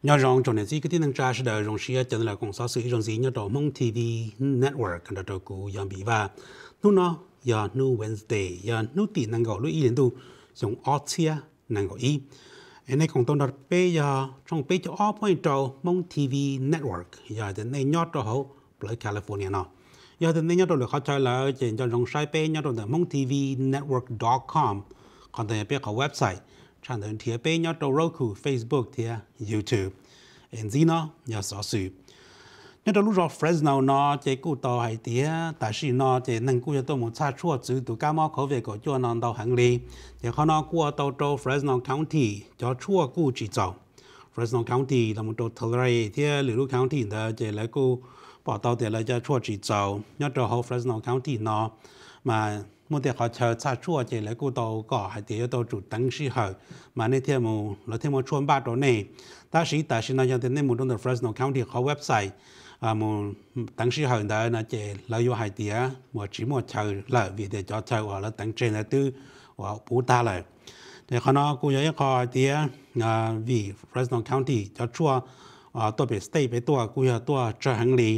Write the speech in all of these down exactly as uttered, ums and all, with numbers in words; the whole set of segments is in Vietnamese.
nhớ rằng trong này chỉ cái tin năng tra sẽ được trong sự cho nên là công xã sự trong gì nhớ đầu mong ti vi network cái đó của yang bị và nu nó ya nu Wednesday ya nu tin năng gọi lúc ý đến tu dùng Australia năng gọi ý anh ấy còn tôi đặt bây giờ trong bây giờ all point đầu mong ti vi network ya đến đây nhớ đầu hậu ở California nó giờ đến đây nhớ đầu là họ chơi là trên trong trong sai bây nhớ đầu là mong ti vi network dot com còn tại bây giờ website chẳng đến thì bây nhớ đầu Roku Facebook thì YouTube anh gì nó nhớ rõ sự nhớ đầu lúc đó Fresno nó chỉ cụ tàu hay tía tại vì nó chỉ năng cụ cho tôi một xa chua chữ từ cá mò khẩu về của chua nó tàu hàng lì chỉ họ nó qua tàu tàu Fresno County cho chua cụ chỉ tàu Fresno County là một tàu Tulare thì Little County đó chỉ lấy cụ bỏ tàu để lấy cho chua chỉ tàu nhớ đầu họ Fresno County nó mà một địa họ chờ xa chua chỉ lấy cụ tàu cỏ hay tía tàu chủ tăng sĩ hở mà nên thêm một là thêm một chuồn ba đó này ta sĩ tại vì nó nhận đến nên một trong Fresno County họ website à một tăng sĩ hở đó là chỉ lấy vô hai tía một chỉ một chờ lại vì để cho chờ hoặc là tăng trên là tư hoặc bù ta lại thì họ nó cũng có hai tía à vì Fresno County cho chua à tôi bị state bị tua cũng có tua chờ hành lý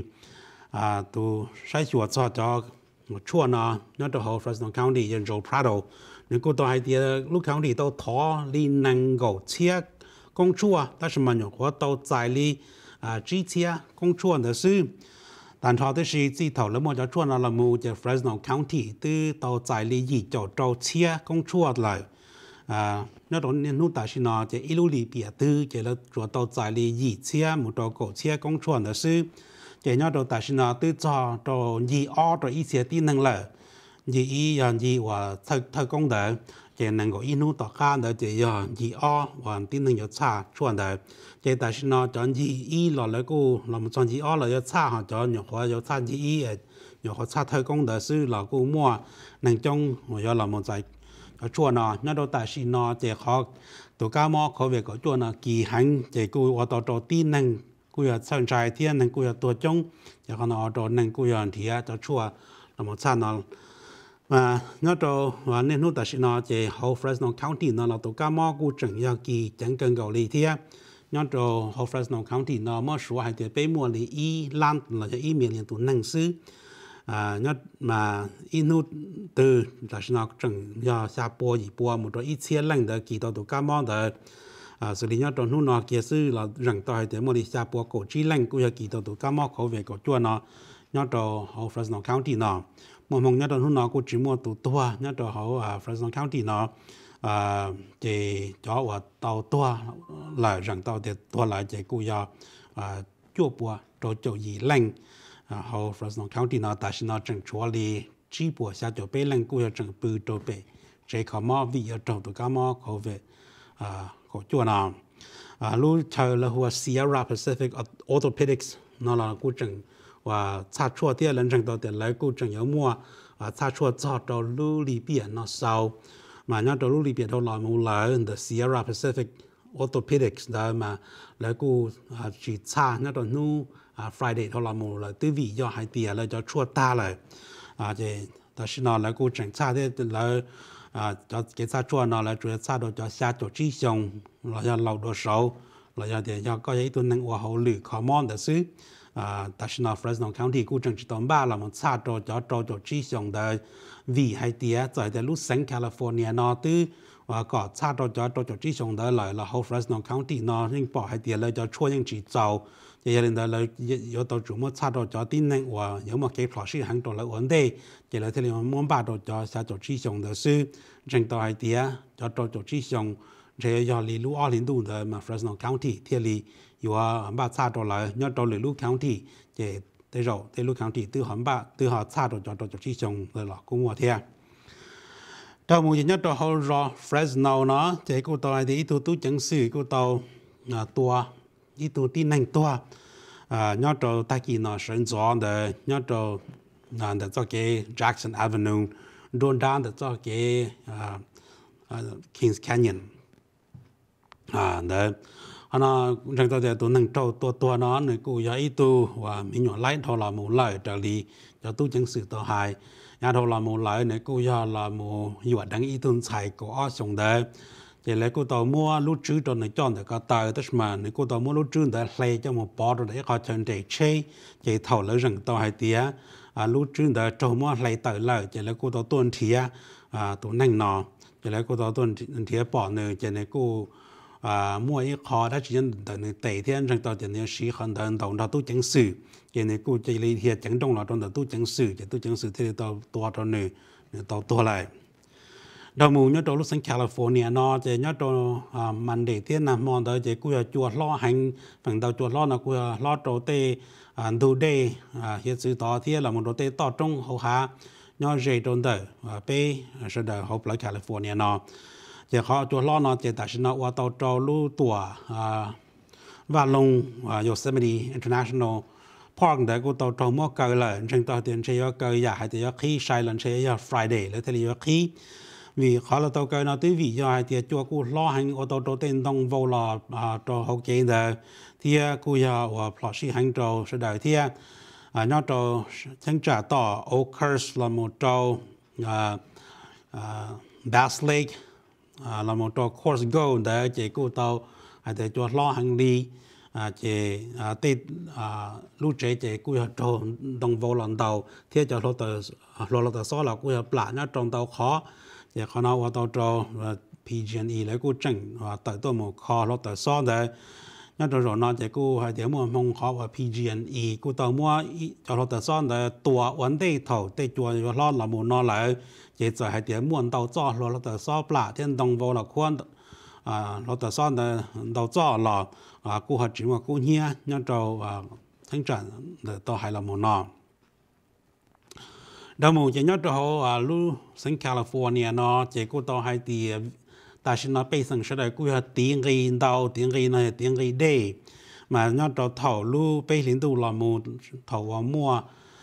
à tôi sai chuột cho cho một chua nó nó được họ Fresno County dân Joe Prado nếu cô tôi hai tía lúc county tôi thọ li năng gạo chia công chua但是嘛有我都在里啊之前工作的是但他的是指头了么就做那了么就 Fresno County 的都在里一就做切工作来啊那种年度但是呢就一路里边的就了做到在里一切么到搞切工作的是就那种但是呢对做到一二的一些技能了一一样一ว่า特特工的จะ能够一路到家的就要一二ว่า技能要差ช่วง的就但是呢讲一一了那个那么讲一二了要差哈讲有话要差一一有话差特工的是那个么能中我要那么在ช่วง呢那到但是呢就เขาตัวก้ามอเขาเวก็ช่วงนะกี่หันจะกูว่าต่อต่อตีนึงกูอยากสนใจเที่ยนึงกูอยากตัวจงจะเขาเนาะต่อนึงกูอยากเที่ยจะช่วง那么差呢mà nhớ đâu và nên lúc đó là nó chỉ hậu Fresno County nó là tổ cá mò của整要kỳ chẳng cần cầu lý thế nhớ đâu hậu Fresno County nó mới số hai tiền bảy mươi lý y lan là cho y miền liên tục năng sư à nhớ mà in nút từ là nó整要下坡一坡một đôi ít xe lạnh đó kỳ到tổ cá mò đó à xử lý nhớ đâu lúc nó kia sư là rằng tao hai tiền một lý下坡cổ chi lạnh cũng là kỳ到tổ cá mò khẩu về cổ chua nó nhớ đâu hậu Fresno County nó một mong nhớ đâu nó cũng chỉ mua tụ tua nhớ đâu họ à Fresno County nó à chỉ cho và tàu tua là rằng tàu để tua lại chỉ cũng要à chua bùa cho cho gì lạnh à họ Fresno County nó tại sao nó chẳng chúa li chỉ bùa sao cho bé lạnh cũng要chẳng bự cho bé chỉ có mò vì ở trong tụ cá mò có về à có chua nào à lúc chờ là hoa Sierra Pacific Orthopedics nó là cũng chẳng và cha chua thì lần rằng đầu tiên lấy cô chẳng nhớ mua và cha chua cho đầu lưu lý biển nó sau mà nhớ đầu lưu lý biển đâu là một lời the Sierra Pacific Orthopedics đó mà lấy cô chỉ cha nhớ đầu nu Friday đâu là một lời tư vị do hai tiền là cho chua ta lại à thì đó là nó lấy cô chẳng cha thì là à cho cái cha chua nó là chủ yếu cha đồ cho xa chỗ chi xong là cho lâu đồ sâu là cho để cho có những tuần năng của hậu lử common đó xứ à tại sao Fresno County cũng chẳng chỉ tóm ba là một xã cho cho cho cho chỉ xong đời vì hai tía tại tại lúc San California nó từ và có xã cho cho cho cho chỉ xong đời lại là hậu Fresno County nó nhưng bỏ hai tía lại cho chua những chỉ giàu thì gia đình đời lại có tổ chức một xã cho cho tin năng và nếu mà cái phó sĩ hàng tổ lại ổn định thì lại thì là muốn ba cho cho xã cho chỉ xong đời sư chẳng tao hai tía cho cho cho chỉ xong chỉ do lý lũ ở liên đủ đời mà Fresno County thì lýอยู่บ้านชาติเรายอดเราเลยลูก county เจได้เราได้ลูก county ตื้อหันบ้านตื้อหาชาติเราจอดจอดที่ชงเลยหรอกูมัวเทียเราหมู่ยอดเราเขารอ Fresno เนาะเจกูตัวไอ้ที่ตัวตู้จังสื่อกูตัวตัวที่ตัวที่นั่งตัวยอดเราตะกี้เนาะ选择的ยอดเรานั่นเดี๋ยวจะเกี่ย Jackson Avenue โดนด้านเดี๋ยวจะเกี่ย Kings Canyon อ่าเดี๋ยวanh nó rằng tao để tụi nâng trâu tua tua nó này cũng có ít tu và mình nhỏ lái thôi là một lời trở đi cho tu chứng sự tao hài nhà thôi là một lời này cũng có là một hiệu đăng ít tuần xài của sống đấy chỉ là cô tàu mua lúc trước cho người chọn được cái tàu tức mà người cô tàu mua lúc trước đã lấy cho một bó rồi để họ chọn để chơi chỉ thầu lấy rừng tàu hai tía à lúc trước đã cho mua lấy tàu lại chỉ là cô tàu tuần thía à tụ năng nọ chỉ là cô tàu tuần thía bỏ nữa chỉ là cô à mua ít khó đã chỉ nhận được người tệ thì anh rằng tàu chỉ là sĩ hơn hơn tàu đó tu chứng sử chỉ là cô chỉ lấy thiệt chứng trong là trong đó tu chứng sử chỉ tu chứng sử thì tàu tua cho nữa tàu tua lại đầu mùa nhớ lúc sang California nó chỉ nhớ đồ mình để tiền nằm mòn đó chỉ cúi chuột lo hành phần đầu chuột lo nó cúi lo đồ tê đồ tê hiện sự đó thì là một đồ tê to trong hậu hạ nhớ dễ đồn đời bé sẽ đời học lại California nó chỉ họ chuột lo nó chỉ tại sao nó qua tàu trâu lưu tua và lông Yosemite International Park để cô tàu trâu mua cờ lại trên tàu tiền chơi cờ giả hay thì khi sai lần chơi Friday lấy thì khi vì khó là tàu cây nó tới vì do thì cho cô lo hành ô tô tên đông vô là cho hậu kiện đó thì cô giờ và plot sĩ hành trâu sẽ đợi thì à nó trâu chẳng trả tỏ Oakhurst là một trâu Bass Lake là một trâu Course Go để chỉ cô tàu hay để cho lo hành đi chỉ tết lúc trẻ chỉ cô giờ trâu đông vô lần đầu thì cho lo tờ lo là tờ số là cô giờ plot nó trong tàu khó giờเขาเอาว่าตัวโจ P G and E แล้วกูจังว่าตัวตัวหมู่คอแล้วตัวซ้อนได้นั่นตัวเรานั่นจะกูให้เดี๋ยวมั่วมงเขาว่า P G and E กูตัวมั่วจะเราตัวซ้อนได้ตัววันได้เท่าได้ตัวอยู่รอดละหมู่นอแล้วจะจะให้เดี๋ยวมั่วตัวจ้อเราตัวซ้อปลาที่ตรงโวเราควรอ่าเราตัวซ้อนได้ตัวจ้อเราอ่ากูหัดจิว่ากูเฮียนั่นตัวอ่าทั้งจันตัวให้ละหมู่นอđầu mùa chỉ nhớ cho họ lu sang California nó chỉ có tàu hai tỷ, tại sao nó bây giờ sẽ là cứ tiếng gì đầu tiếng gì này tiếng gì đây mà nhớ cho thầu lu bây giờ tu làm một thầu vào mua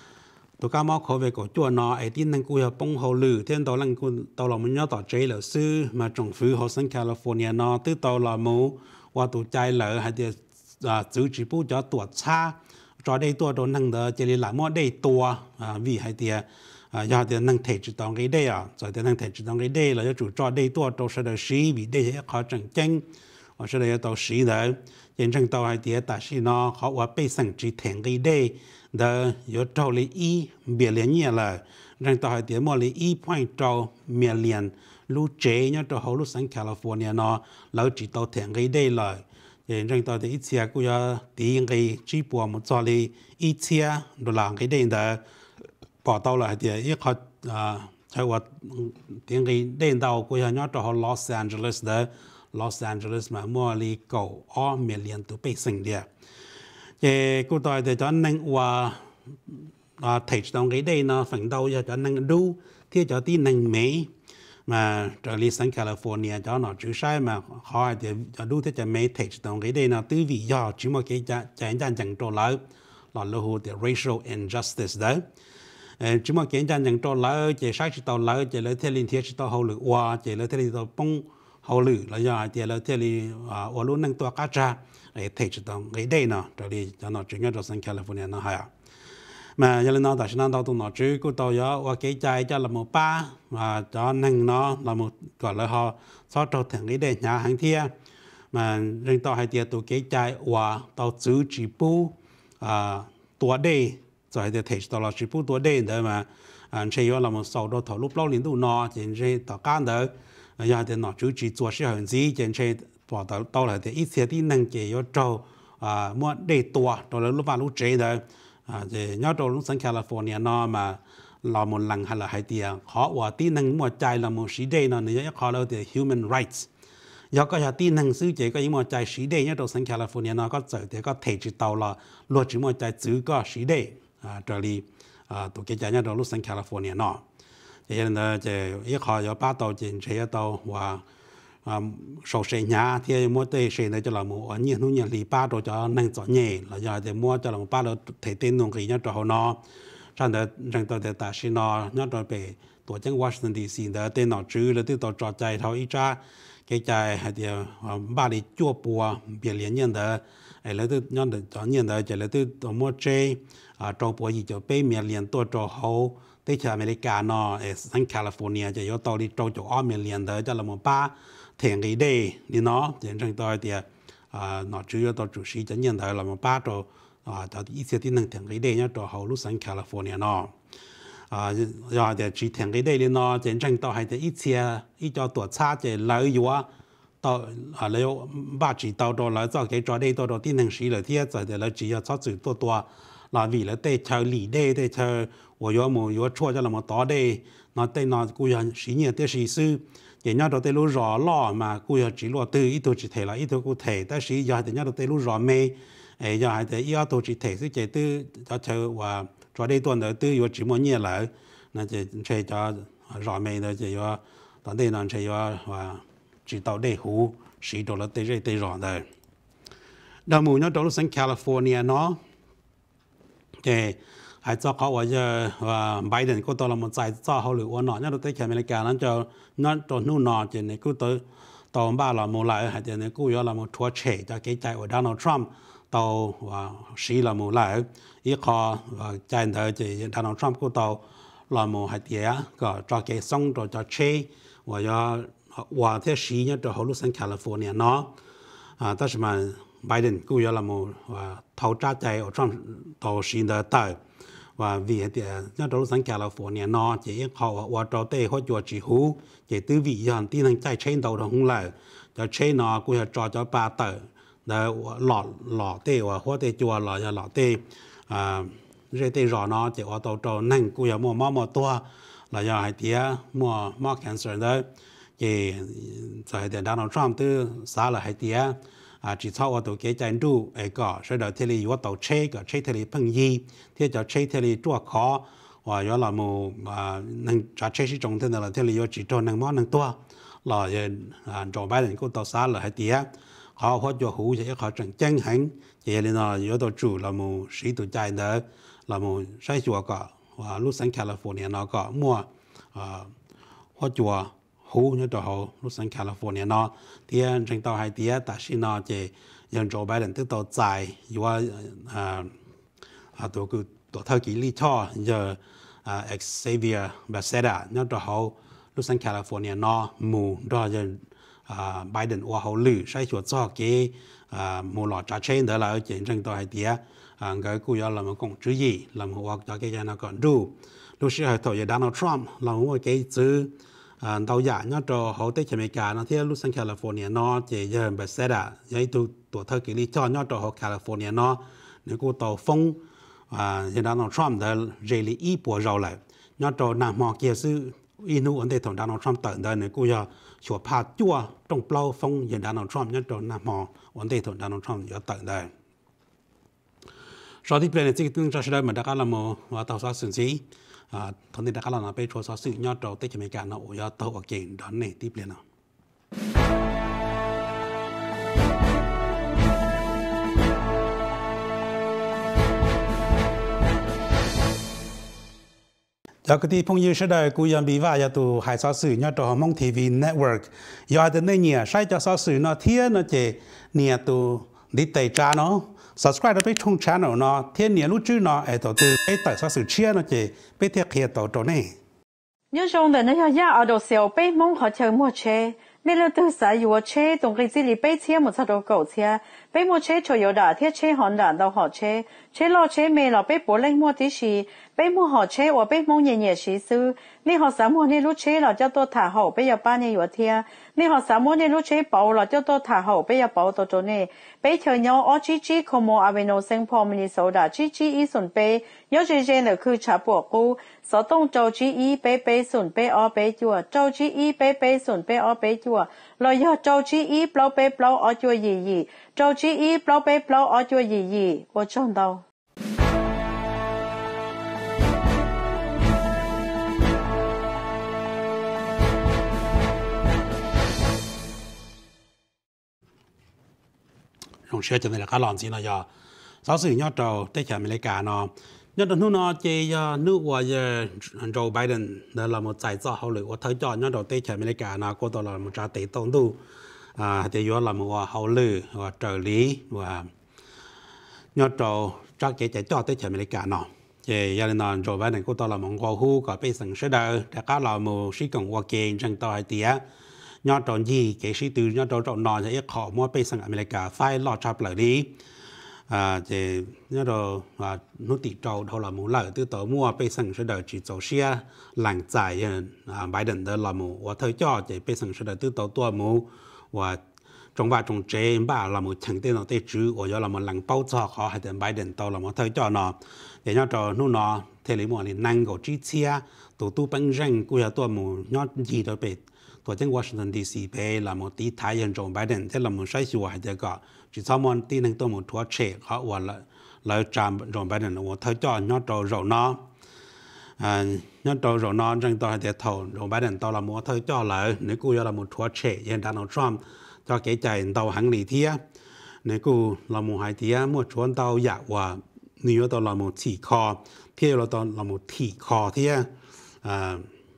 tụi cá máu khẩu về cổ chua nó ấy tin năng cứ bông hồ lử thiên tàu năng cứ tàu làm một nhớ tàu chế là sư mà trồng phứ họ sang California nó từ tàu làm một qua tụi trái lợ hay thì giữ chỉ bút cho tuột xa cho đâyตัวโดนนั่งเดอจะเรียนหลายมั่วได้ตัววิให้เดียยาเดียนั่งเทจิตองกี่ได้อ่ะจะเดียนั่งเทจิตองกี่ได้เราจะจู่จอได้ตัวโตเสด็จสีวิได้เขาจังจังว่าเสด็จตัวสีเลยยังจังตัวให้เดียแต่สีน้อเขาว่าไปสั่งจีแทงกี่ได้เดอยศตัวเลยอีเบียเลียนเนี่ยเลยจังตัวให้เดียมั่วเลยอีพอยตัวเมียเลียนรู้เจเนี่ยตัวเขารู้สังแคลิฟอร์เนียน้อแล้วจีตัวแทงกี่ได้เลยอย่างจังตัวที่อีเชียกูจะตีงกี่จีบัวมันจอเลยอีเชียดูหลังกี่เด่นเด้อพอ到了เดี๋ยวอีเขาอ่าใช้ว่าตีงกี่เด่น到กูจะย้อนตัวเขาลอสแอนเจลิสเด้อลอสแอนเจลิสมามัวลีเก่าอ้อเมียเลียนตัวไปสิ่งเดียวเจ้กูตัวเดี๋ยวจะนั่งว่าอ่าเทจตรงกี่เด่นเนาะฝั่งเราจะนั่งดูที่จะตีนั่งเมย์mà trở lại sang California cho nó chữ sai mà họ thì đủ thế cho mấy thể đồng cái đây là từ vì do chỉ một cái cha cha cha chẳng trò lại là lô hồ thì racial injustice đấy chỉ một cái cha chẳng trò lại chỉ sai chỉ tàu lại chỉ lấy theo liên thiết chỉ tàu hậu lự qua chỉ lấy theo liên tàu bông hậu lự là do chỉ lấy theo liên à ở luôn năng tòa cá cha để thể đồng cái đây nè trở lại cho nó chuyển cho sang California nó hay mà giờ nó tại sao nó tụi nó chứ cô tao giờ qua cái trái cho là một ba mà cho năng nó là một gọi là họ so trâu thằng cái đề nhà hàng thia mà riêng tao hay tiệt tụi cái trái và tao giữ chỉ bu à tua đề rồi thì thể tao là chỉ bu tua đề đấy mà anh chơi là một sau đó thầu lúc lâu liền tụi nó chỉ chơi tao can đấy giờ thì nó giữ chỉ做事很急chỉ chơi bỏ tao tao là thì ít些đi năng chỉ có trâu à mua đề tua rồi là lúc vào lúc chơi đấy à thì nhớ đồ lúc sang California nó mà là một lần hay là hai tiền họว่าที่นั่งมัวใจlà một sĩ đề nóเนี่ยเขาเรียกว่า human rights ยก็จะที่นั่งซื้อเจก็ยิ่งมัวใจsĩ đề เนี่ยตัว sang California nóก็เจอแต่ก็เทจิตเอาละรวดจิมัวใจซื้อก็sĩ đềอ่าตัวนี้อ่าตัวเกจเนี่ยตัวลูก sang California เนาะอย่างนั้นจะยี่เขาจะป้าตัวจริงใช้ตัวว่าอ่า首先呀ที่มัวแต่เสนจะละมัวอันนี้นู่นนี่ลีป้าตัวจะนั่งจ่อเนี่ยแล้วจะแต่มัวจะละมัวป้าเราเทเต้นตรงกี่เนี่ยตัวเขาเนาะฉันเดินจังตัวเดินตาชินอเนี่ยตัวไปตัวจังวอชิงตันดีซีเดินเต้นหนอจื้อแล้วที่ตัวจอใจเท่าอีจ้าเกใจให้เดียวบ้านนี้จั่วปัวเบียร์เลี้ยงเนี่ยเด้อไอ้แล้วที่เนี่ยเดินจ่อเนี่ยเด้อจะแล้วที่ตัวมัวเจอ่าจอปัวอีจะไปเมียเลี้ยงตัวจอเขา tới cho America nó ở sang California chỉ có tàu đi trâu chỗ ở miền liền tới cho là một ba thiền cái đây đi nó trên trong tôi thì à nó chủ yếu tàu chủ sĩ chân nhân tới là một ba trâu à tàu ít sẽ tin năng thiền cái đây nhá trâu hậu lúc sang California nó à rồi thì chỉ thiền cái đây đi nó trên trong tôi hay thì ít xe ít cho tuổi xa thì lợi yếu tàu à lợi ba chỉ tàu đồ lợi cho cái cho đây tàu đồ tin năng sĩ lợi thiết rồi thì lợi chỉ cho cho chữ tua tua là vì là tê chờ lì đê tê chờ我有冇有错就那么多的，那对那古人十年的时事，人家都对路热了嘛，古人只落对一头只提了，一头古提，但是又係人家都對路熱咩？誒又係一一頭只提，所以就對就就話做呢段就對有這麼嘢嚟，那就就就熱咩呢就要，當地人就要話知道呢好，使到了對這對熱的。那麼呢到了新 California 呢，嘅。hay choเขาว่าจะว่าไบเดนก็ตัวเราหมดใจจ่อเขาหรือว่าหนอเนี่ยเราได้แค่อเมริกานั้นจะนั่นตัวนู่นนอจะเนี่ยกูตัวตัวบ้านเราโมไลหายจะเนี่ยกูยอเราโมทัวเฉยจะเกยใจว่าโดนัลด์ทรัมป์ตัวว่าสีเราโมไลอีกข้อว่าใจเธอจะโดนัลด์ทรัมป์กูตัวเราโมหายเดียก็จะเกยส่งตัวจะเฉยว่าจะว่าที่สีเนี่ยตัวเขาลูกสันแคลิฟอร์เนียเนาะอ่าแต่สมัยไบเดนกูยอเราโมว่าเท่าจ้าใจว่าทรัมป์ตัวสีเดินเตอvà vì thì nhớ đâu sang California nó chỉ họ và trò tê họ cho chỉ hú chỉ tư vị dần tin thằng chạy trên đầu đó không lại cho trên nó cũng là trò cho ba tờ để lọt lọt tê và hoa tê chùa lọt cho lọt tê à rồi tê rõ nó chỉ ở tàu trò năng cũng là mua mua mua tua là do hai tía mua mua cancer đó chỉ tại để Donald Trump từ xã là hai tía à chỉ sau ở tổ kế tranh đu ấy có sau đó thì lý tàu chế có chế thì phân gì thì cho chế thì lý chua khó và do là một à năng trả chế sử dụng thế nào là thì lý chỉ cho năng món năng tua là à Joe Biden cũng tàu xã là hai tía họ họ cho hữu sẽ họ chẳng chân hành vậy nên là do tàu chủ là một sĩ tụ chạy nữa là một sai chùa có và lúc sang California nó có mua à họ chùa hú như đó họ lúc sang California nó thì trên tàu hai tía tại sao nó chỉ dân Joe Biden từ tàu dài và à à tổ cứ tổ thời kỳ lý cho giờ à Xavier Becerra như đó họ lúc sang California nó mù đó giờ à Biden và họ lử sai chuột cho cái à mù lọt trả trên đó là ở trên tàu hai tía à cái cụ là một công chữ gì là một hoặc cho cái gì nó còn đủ lúc xưa họ thổi Donald Trump là một cái chữ à tàu giả nhớ cho hậu tết ở Mỹ nó thì lúc sang California nó chỉ giờ bị xét à vậy tụ tụ thời kỳ lý cho nhớ cho hậu California nó nếu cô tàu phong à hiện Donald Trump đã rời lý ý bộ rồi lại nhớ cho nam mò kia sư inu ấn thế thằng Donald Trump tận đây nếu cô giờ sửa phá chua trong bao phong hiện Donald Trump nhớ cho nam mò ấn thế thằng Donald Trump giờ tận đây sau khi bên này chỉ tương cho đây mà đã có là một tàu sát xử lý à thằng này đã có là被戳杀是要找对前面干了我要到我给人呢这边了จากที่พงยืดได้กูยังบีว่าจะตัวหายซอสื่อเนี่ยตัวมองทีวีเน็ตเวิร์กยอดในเนี่ยใช้จะซอสื่อเนาะเทียนเนาะเจเนี่ยตัวดิเตจ้าเนาะsubscribe ไปช่อง channel เนาะเทียนเนี่ยรู้ชื่อเนาะไอ้ตัวตัวไอ้แต่ซอสื่อเชียเนาะเจไปเทียบเทียบตัวตัวนี่有种的那要要熬到小被蒙好像莫车，没了都是有车，东西这里被车莫差到狗车，被莫车就有的，贴车很难到好车，车老车没了被不冷莫的是，被莫好車或被蒙爺爺是數，你學什麼你攞車了就多太好，被有八年有天，你學什麼你攞車包了就多太好，被有包到咗呢，被條友我 G G 佢冇阿維諾星破米數的 G G 一順被，有隻隻嚟佢查博股，所動做 G 一被被順被二被咗，做 G 一被被順被二被咗，來有做 G 一包被包二咗二二，做 G 一包被包二咗二二，我賺到。 trong xe cho nên là các lòn gì là giờ giáo sư nhớ trâu tới chợ America nó nhớ trâu nó chơi nước qua giờ Joe Biden đó là một giải cho hậu lửa của thời cho nhớ trâu tới chợ America nó có đó là một trà tế tổng tu à thì là một hậu lửa và trợ lý và nhớ trâu cho cái chạy cho tới chợ America nó chỉ giờ này rồi vậy này cô tôi là một ngôi khu có bị sừng sỡ đời đã có là một sĩ công hoa kỳ trong tôi tía nhớ tròn gì cái sĩ từ nhớ tròn tròn nọ sẽ khó mua bị sừng America phải lo chập lại đi à chỉ nhớ rồi à nó tỷ trâu thôi là một lợi từ tổ mua bị sừng sỡ đời chỉ tổ xe làng giải à Biden đó là một và thời cho chỉ bị sừng sỡ đời từ tổ tua một và trong vài trong chế ba là một thằng tên nó tên chữ và là một làng bao cho họ hay đến Biden tàu là một thời cho nó để nhớ cho nó nó thế lý một là năng của chi chia tổ tu băng răng củaตัวmột nhớ gì đó bịตัวจัง Washington ดี ซี ไปlà một tí thái dân trong Biden thế là một sai sửa hay thế cả chỉ sau một tí năngตัวmột thua chế họ và là là trạm trong Biden và thời cho nhớ cho rồi nó à nhớ cho rồi nó trongตัวhay thế thầu trong Biden tàu là một thời cho lại nếu cô là một thua chế hiện Donald Trump cho cái chạy tàu hàng lý thia nếu cô là một hai thia một chuyến tàu dạ và nếu tàu là một chỉ kho thì là tàu là một chỉ kho thia à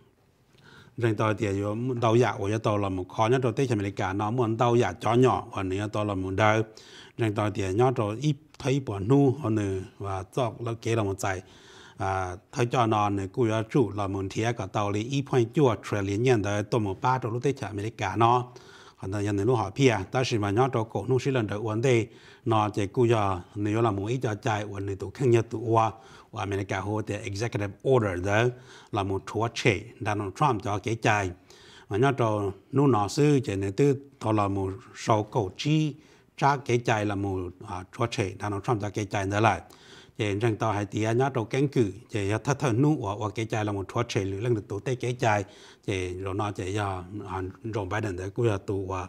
rằng tàu thì có tàu dạ của tàu là một kho nhất tàu tết America nó muốn tàu dạ chó nhỏ và nếu tàu là một đời rằng tàu thì nhớ tàu ít thấy bọn nu họ nữa và cho nó kế là một giải à thấy cho nó này cô giáo chủ là một thia cả tàu lý ít point chua trillion nhân đời tàu một ba tàu tết America nó còn là nhân lúc họ pia, ta chỉ mà nhớ cho cổ nông sĩ lần đầu vấn đề, nó chỉ cúi giờ nếu là một ít cho chạy vấn đề tụ khang nhất tụ qua, và America hồ thì executive order đó là một thua chế, Donald Trump cho cái chạy, mà nhớ cho nông nó sư chỉ nên từ đó là một số cổ chi, cha cái chạy là một thua chế, Donald Trump cho cái chạy đó lại. Chỉ rằng tao hay tía nhớ đầu cánh cử chỉ thắt thở nụ và và cái trái là một thua chế lưỡi lần được tổ tế cái trái chỉ rồi nó chỉ giờ rồi Biden để cũng là tụ và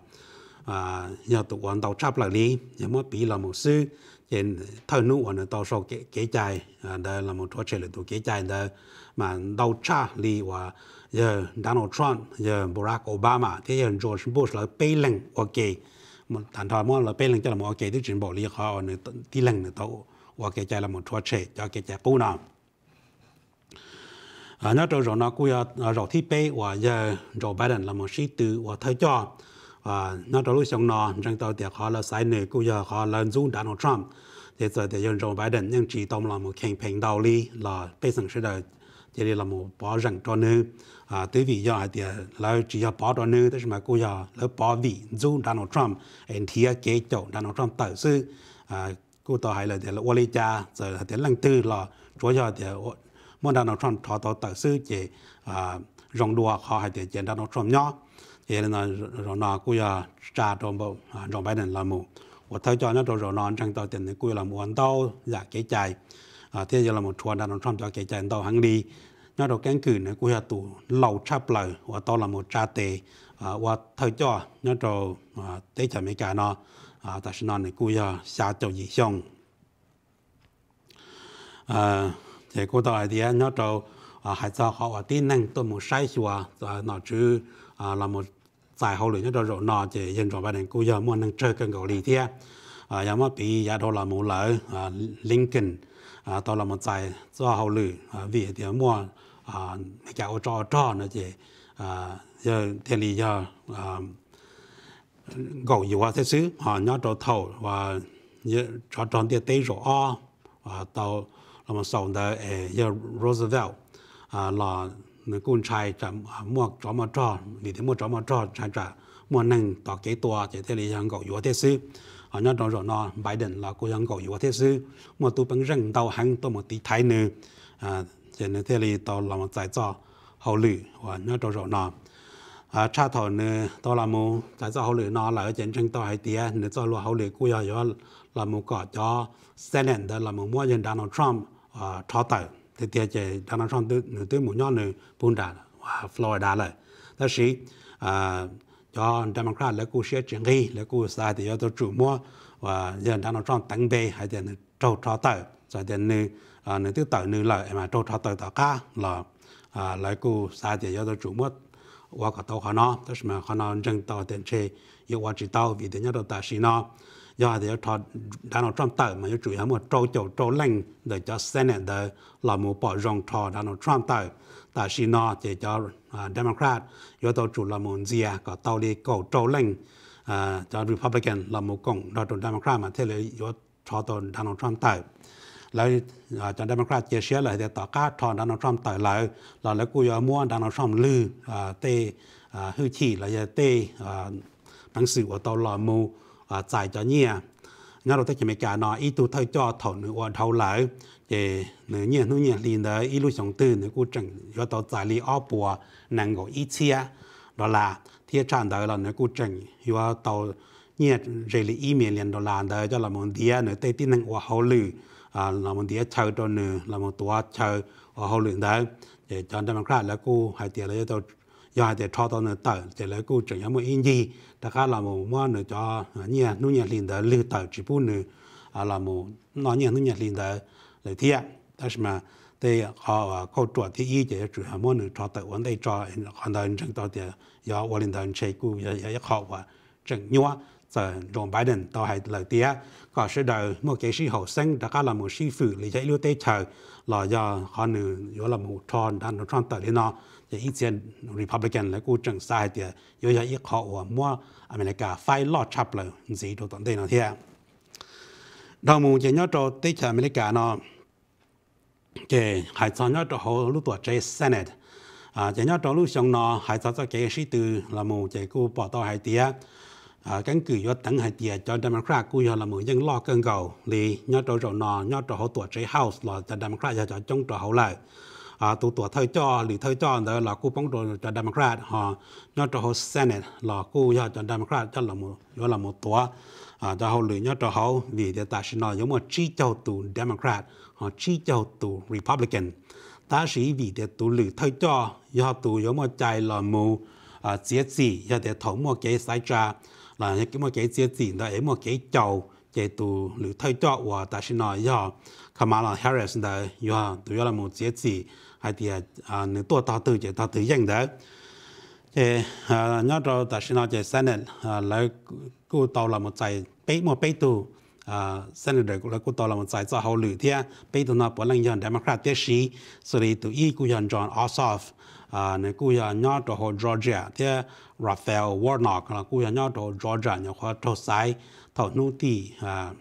à giờ tụ hoàn tàu chấp lại đi giờ mới bị là một sư chỉ thở nụ và nó tàu sau cái cái trái đây là một thua chế lưỡi tụ cái trái đây mà tàu cha đi và giờ Donald Trump giờ Barack Obama thế giờ George Bush là bay lần ok một thằng thọ mà là bay lần cho là một ok tức chuyện bỏ đi họ này tí lần này tàu và cái trái là một thua chế cho cái trái cũ nào à nhớ rồi nó cũng rồi thi pe và giờ rồi Biden là một sĩ tử và thời cho à nhớ rồi lúc xong nó rằng tao tiệc họ là sai nữa cũng giờ họ là dùng Donald Trump thì giờ thì rồi Biden nhưng chỉ tông là một campaign đạo lý là bây giờ sẽ là chỉ là một bỏ rằng cho nữa à tới vì giờ thì là chỉ là bỏ cho nữa tức là cũng giờ là bỏ vì dùng Donald Trump and thì cái chỗ Donald Trump tự sự à cô tao hay là thì là Wally cha giờ thì lần tư là chúa giờ thì muốn Donald Trump thọ tao tự sự chỉ à rong đua họ hay thì chỉ Donald Trump nhó thì là rồi nó cô giờ cha trong bộ trong Biden là một và theo cho nó rồi nó trong tao tiền cô là muốn tao giả cái chạy à thế giờ là một chúa Donald Trump cho cái chạy tao hàng đi nó đầu cánh cử này cô giờ tụ lâu chấp lời và tao là một cha tề và theo cho nó rồi tế chả mấy cả nó à ta nói này cô giờ xa cho gì xong à thì cô ta thì nó cho hay cho họ tin năng tôi một sai sửa nó chứ là một giải hậu luyện nó rồi nó chỉ dân rồi bạn cô giờ muốn năng chơi cần cầu lý thế à giờ mà bị giá đó là một lợi Lincoln à đó là một giải cho hậu luyện vì thì mua à cái ô trò trò nó chỉ à giờ thế lý giờ gạo yếu thế xứ họ nhớ cho thầu và cho tròn tiền tây rồi à và tàu là một sau đó giờ Roosevelt à là người con trai chậm mua cho mà cho vì thế mua cho mà cho trai trả mua năngต่อ cái tua chỉ thế là yang gạo yếu thế xứ họ nhớ cho rồi nó Biden là cô yang gạo yếu thế xứ mua tu bằng răng tàu hàng tàu một tí thái nữa à chỉ nên thế là tàu là một giải cho hậu lử và nhớ cho rồi nó à cha thọ nữa tao làm một tại sao hậu lửa nó là ở trên trên tao hay tiệt nữa cho lo hậu lửa của giờ là một cọ cho Senate đó là một mua dân Donald Trump à thọ tới thì tiệt chế Donald Trump tới nữa tới một nhóm nữa buôn đà và Florida lại đó là à cho Democrat là cô sẽ chuyển đi là cô sai thì tôi chủ mua và dân Donald Trump tăng bê hay thì trâu thọ tới rồi thì nữa à nữa tới tới nữa lại mà trâu thọ tới tất cả là à lại cô sai thì tôi chủ muaว่าก็ตัวเขาเนาะแต่สมัยเขาเนาะจังตัวเต็มเชยยกว่าจีตัววิธีนี้ตัวตาชีเนาะยอดเดี๋ยวทอดดานอทรัมป์เติมมันจะจุยหมดโจโจโจเล่งเดี๋ยวจะเซนเดอร์เราหมู่ปอรองทอดานอทรัมป์เติมตาชีเนาะจะจะเดโมแครตยกตัวจุเราหมู่เซียก็ตัวนี้ก็โจเล่งจะรีพับลิกันเราหมู่กงเราตัวเดโมแครตมาเท่าเลยยกทอดตัวดานอทรัมป์เติม lại cho Democrat chia sẻ lại để tỏ cá thon Donald Trump tới lại là lại cô giờ mua Donald Trump lư tê hư chỉ là tê bằng sự của tàu lò mù giải cho nhia nhớ đầu tiên chỉ mấy cái nó ít tu thay cho thầu nữ quan thầu lại để nữ nhia nữ nhia liền đấy ít lúc sống từ nữ cô chẳng do tàu giải lý ở bùa năng gọi ít chia đó là thiết trạng đấy là nữ cô chẳng do tàu nhia rời lý email liền đó là đấy cho là một đĩa nữ tây tin năng của hậu lử là một đĩa chờ cho nữ là một tua chờ ở hậu lử đấy để cho Democrat là cô hai tiền lấy tàu do để cho tao nữa tới để lấy cô chẳng có một in gì đại khái là một món nữa cho nhia nuôi nhia liền tới lưu tới chỉ bốn nữa là một nói nhia nuôi nhia liền tới lấy thiệt但是嘛对họ câu chuyện thì ý để chủ yếu món nữa cho tới vấn đề cho hoàn toàn chẳng tới để do我领导人谁顾也也好话整 nhua giờ Joe Biden tao hay lời tiếc có sự đời một cái sự hậu sinh đại khái là một sự phụ lý giải lưu tế chờ là do họ nữa do là một tròn đang tròn tới đây nó thì ít tiền Republican là cô chẳng sai thì do là ít họ và mua America phải lo chập lại gì đồ tận đây nó thế đầu mùng chỉ nhớ cho tết America nó cái hải sản nhớ cho họ lúc tuổi trẻ Senate à chỉ nhớ cho lúc xong nó hải sản cho cái sĩ từ là mùng chỉ cô bỏ tao hải tiếc à căn cứ do tận hải tiếc cho Democrat cô là mùng dân lo cơn cầu thì nhớ cho rồi nó nhớ cho họ tuổi trẻ House là cho Democrat cho trong cho họ lại à tụ tuổi thời cho lì thời cho đó là cô bóng đồ cho Democrat họ nhớ cho họ Senate là cô cho cho Democrat cho là một đó là một tuổi à cho họ lì nhớ cho họ vì để ta xin nói giống một chỉ cho tụ Democrat họ chỉ cho tụ Republican ta sĩ vì để tụ lì thời cho do tụ giống một trái là một à chia gì do để thống một cái sai tra là những cái một cái chia gì đó ở một cái chầu để tụ lì thời cho và ta xin nói do Kamala Harris đó do tụ là một chia gì hay thì à nếu tôi tạo từ chỉ tạo từ dân đấy thì nhớ cho ta xin nói về Senate lại cô tàu là một giải bế một bế tù Senator cũng là cô tàu là một giải cho hậu lử thế bế tù nó bốn lần dân Democrat tiếp sĩ xử lý tụ y cô dân John Ossoff nếu cô dân nhớ cho họ Georgia thế Raphael Warnock là cô dân nhớ cho Georgia nhớ họ cho sai thầu nô tì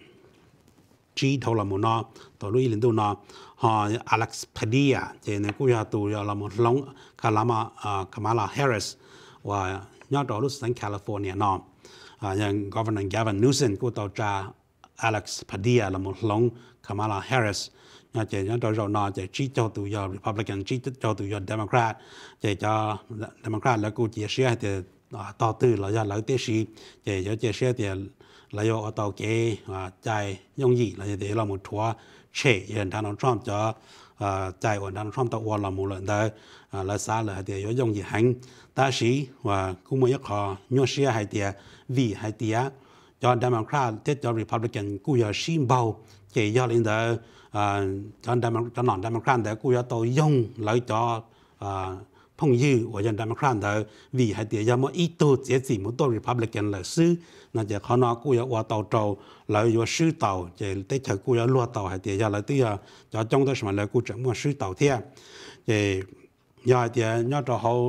chỉ thầu là một nó tàu lui lên tụ nó họ Alex Padilla thì nếu cô dân tụ là một lông Kamala Kamala Harris và nhớ đó lúc sang California nóอย่าง Governor Gavin Newsom กูต่อจาก Alex Padilla là một lông Kamala Harris nhớ chỉ nhớ đó rồi nó chỉ chỉ cho tụi giờ Republican chỉ cho tụi giờ Democrat chỉ cho Democrat làกูchia sẻ thìต่อtừ là giờ lấy tiền sĩ chỉ cho chia sẻ thì là do ở tàu kế chạy dùng gì là để là một thua chế hiện Donald Trump cho chạy của Donald Trump tạo là một lần đấy là sao là để có dùng gì hành ta sĩ và cũng mới có nhớ xe hay thì vì hay thì cho Democrat tiếp cho Republican cũng có xin bầu chỉ do lên đó cho Democrat cho non Democrat để cũng có tôi dùng lấy cho phong dư của dân Democrat đó vì hay thì do một ít tu chỉ chỉ một tôi Republican là sư nó chỉ họ nói cũng có qua tàu trâu lấy cho sư tàu chỉ tới thời cũng có lúa tàu hay thì do lấy tới cho trong đó mà lấy cũng chẳng mua sư tàu thế thì giờ thì nhớ cho họ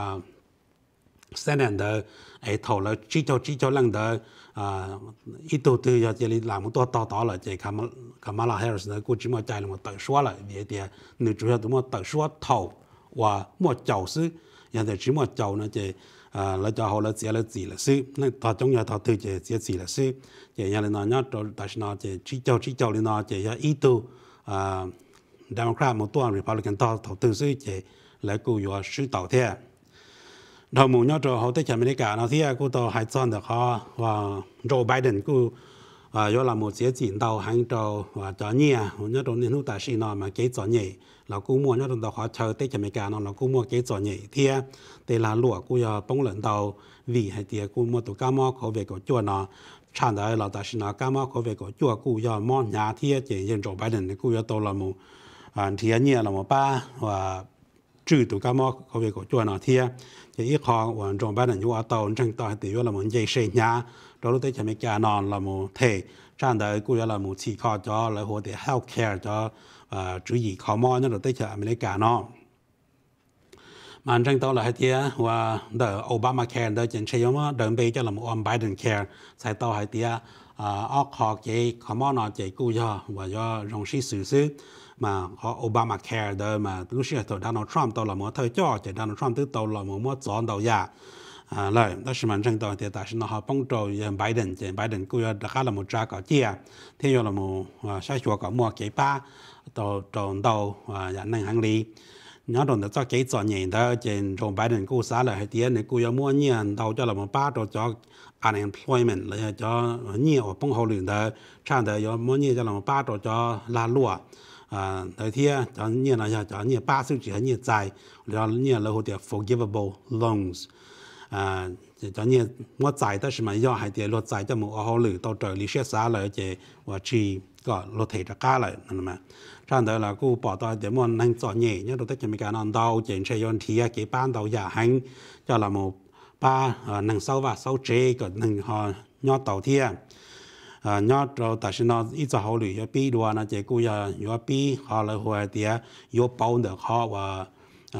Senate đó ấy thầu là chỉ cho chỉ cho lần đó ít tu từ giờ chỉ làm mộtตัวต่อๆlà chỉ Kamala Harris đó cũng chỉ một trái là một tự số lại vì thì nữ chủ yếu tụi một tự số thầu và một chầu sư giờ thì chỉ một chầu nữa chỉ là cho họ là chỉ là gì là sư nên ta trong nhà ta từ chỉ chỉ gì là sư chỉ nhà là nó cho tại sao chỉ chỉ cho chỉ cho nó chỉ là ít tu Democrat mộtตัว Republican ต่อ投tư sư chỉ là cô có sư tàu thế đầu mùa nhớ cho họ tới chợ America nó thì cô tàu hải sản được họ và Joe Biden cô và do là một chế chiến tàu hàng trâu và cho nhẹ nhớ trong nên lúc tại sao nó mà cái cho nhẹ là cô mua nhớ trong tàu họ chờ tới chợ America nó là cô mua cái cho nhẹ thì đây là lúa cô giờ bông lợn tàu vì hay thì cô mua tụ cá mò có về của chua nó chẳng đấy là tại sao nó cá mò có về của chua cô giờ mò nhà thì chỉ dân Joe Biden cô giờ tàu là một thì nhẹ là một ba và trừ tụ cá mò có về của chua nó thì chỉ ít họ và Joe Biden như ở tàu chẳng tàu thì là một dây xe nhà đó lúc tới chợ America nó là một thể chẳng đấy cô giờ là một chỉ khó cho là hồ để healthcare cho chú ý khó mò nó tới chợ America nó mà chẳng tàu là hay thì và đỡ Obamacare đỡ chính sách mà đỡ bây cho là một Biden care sai tàu hay thì ở họ cái họ món nó cái cú do và do rong sĩ xử sự mà họ Obamacare đó mà lúc xưa thời Donald Trump tàu là một thời cho thì Donald Trump từ tàu là một một chọn đầu ya à lại đó là mình tranh tàu thì tại sao họ bông trâu Biden thì Biden cú đã khá là một trà cỏ chia thế là một sai chùa có mua cái ba tàu tàu tàu và nhận năng hàng lý nhớ đồn đã cho cái chọn nhện đó trên trong Biden cú xả lại hay tiền này cú mua nhiều tàu cho là một ba tàu cho unemployment là cho nhiều bông hậu luyện đó chẳng để có mua nhiều cho là một ba tàu cho la lúa à thời thiên cho nhiều là cho nhiều ba số chỉ nhiều dài rồi nhiều là hỗ trợ forgivable loans à cho nhiều mua dài đó là mà do hay tiền lót dài cho một hậu luyện tàu trời lý xét xả lại chỉ và chỉ có lót thể ra cả lại nên mà chẳng để là cô bỏ tay để muốn năng chọn nhẹ nhớ đầu tiên chỉ mình cái non đau chỉ chơi yon thì cái ban đầu giả hành cho là một ba năng sau và sau chế có năng họ nhót tàu thiên nhót rồi tại sao nó ít cho hậu luyện bị đua nó chỉ cô giờ yếu bị họ là hồi thì yếu bao được họ và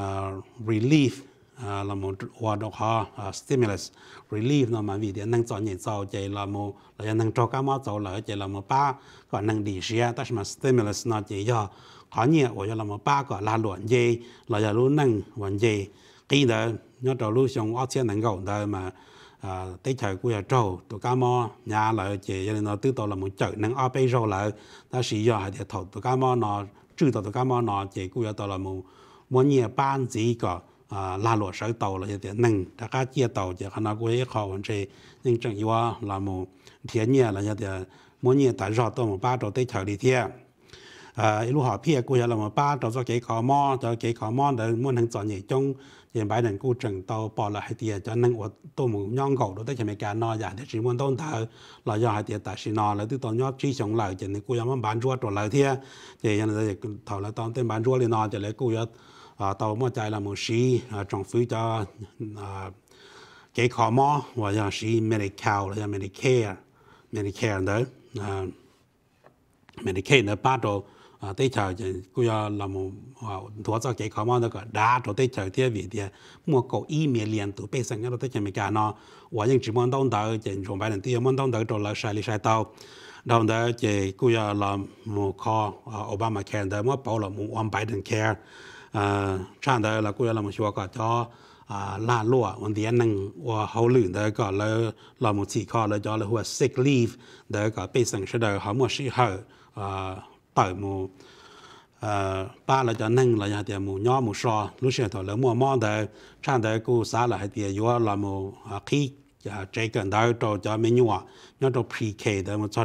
relief là một hoạt động họ stimulus relief nó mà vì thế năng chọn nhẹ sau chỉ là một là năng cho các món sau là chỉ là một ba còn năng đi xe tại mà stimulus nó chỉ do họ nhẹ hoặc là một ba còn là luận gì là giờ luôn năng luận gì khi đó nhớ đầu lúc xong ở trên năng cầu đó mà tới thời của nhà trâu tụi cá mò nhà lại chỉ cho nên nó từ đầu là một chợ năng ở bây giờ lại ta sử dụng hay để thầu tụi cá mò nó trừ tụi cá mò nó chỉ của nhà tàu là một một nhiều ban gì cả là lúa sợi tàu là để năng ta cá chia tàu chỉ khả năng của cái khó vấn đề nhưng chẳng yếu là một thiên nhiên là để một nhiều tại rõ tàu một ba tàu tới thời đi theo à lúc họ phía của nhà là một ba tàu cho cái khó mò cho cái khó mò để muốn năng chọn nhảy trong hiện bài đàn cô trần tàu bỏ lại hai tiền cho năng của tôi một nhon gạo đó tới cho mấy cái nó giả để chỉ muốn tôn thờ là do hai tiền tại xin nó là từ tàu nhót chi sống lại cho nên cô em bán rùa trở lại thế thì hiện nay thầu là tàu tên bán rùa lên nó cho lấy cô em tàu mua chạy là một xí trồng phí cho cái khó mò và giờ xí Medicaid là Medicare Medicare đó Medicare nó bắt đầu à tới thời thì cô giờ làm một thua cho cái khó mong đó cả đã rồi tới thời thì vì thì mua cổ email liền từ bên sang cái tới cái mấy cái nó và những chỉ muốn đông tới thì trong bài này thì muốn đông tới rồi là sai lý sai tao đầu đó thì cô giờ làm một kho Obamacare đó mua bảo là một one Biden care à chẳng đó là cô giờ làm một số cái cho à là lúa vấn đề năng và hậu luyện đó có là là một chỉ kho là cho là hoa sick leave đó có bên sang sẽ được họ mua sĩ hở à tại một ba là cho năng là nhà tiền một nhỏ một sò lúc xưa thôi là mua món đấy chẳng đấy cô xã là hay tiền yếu là một khi trái cần đó cho cho menu nhớ cho pre-K đấy một cho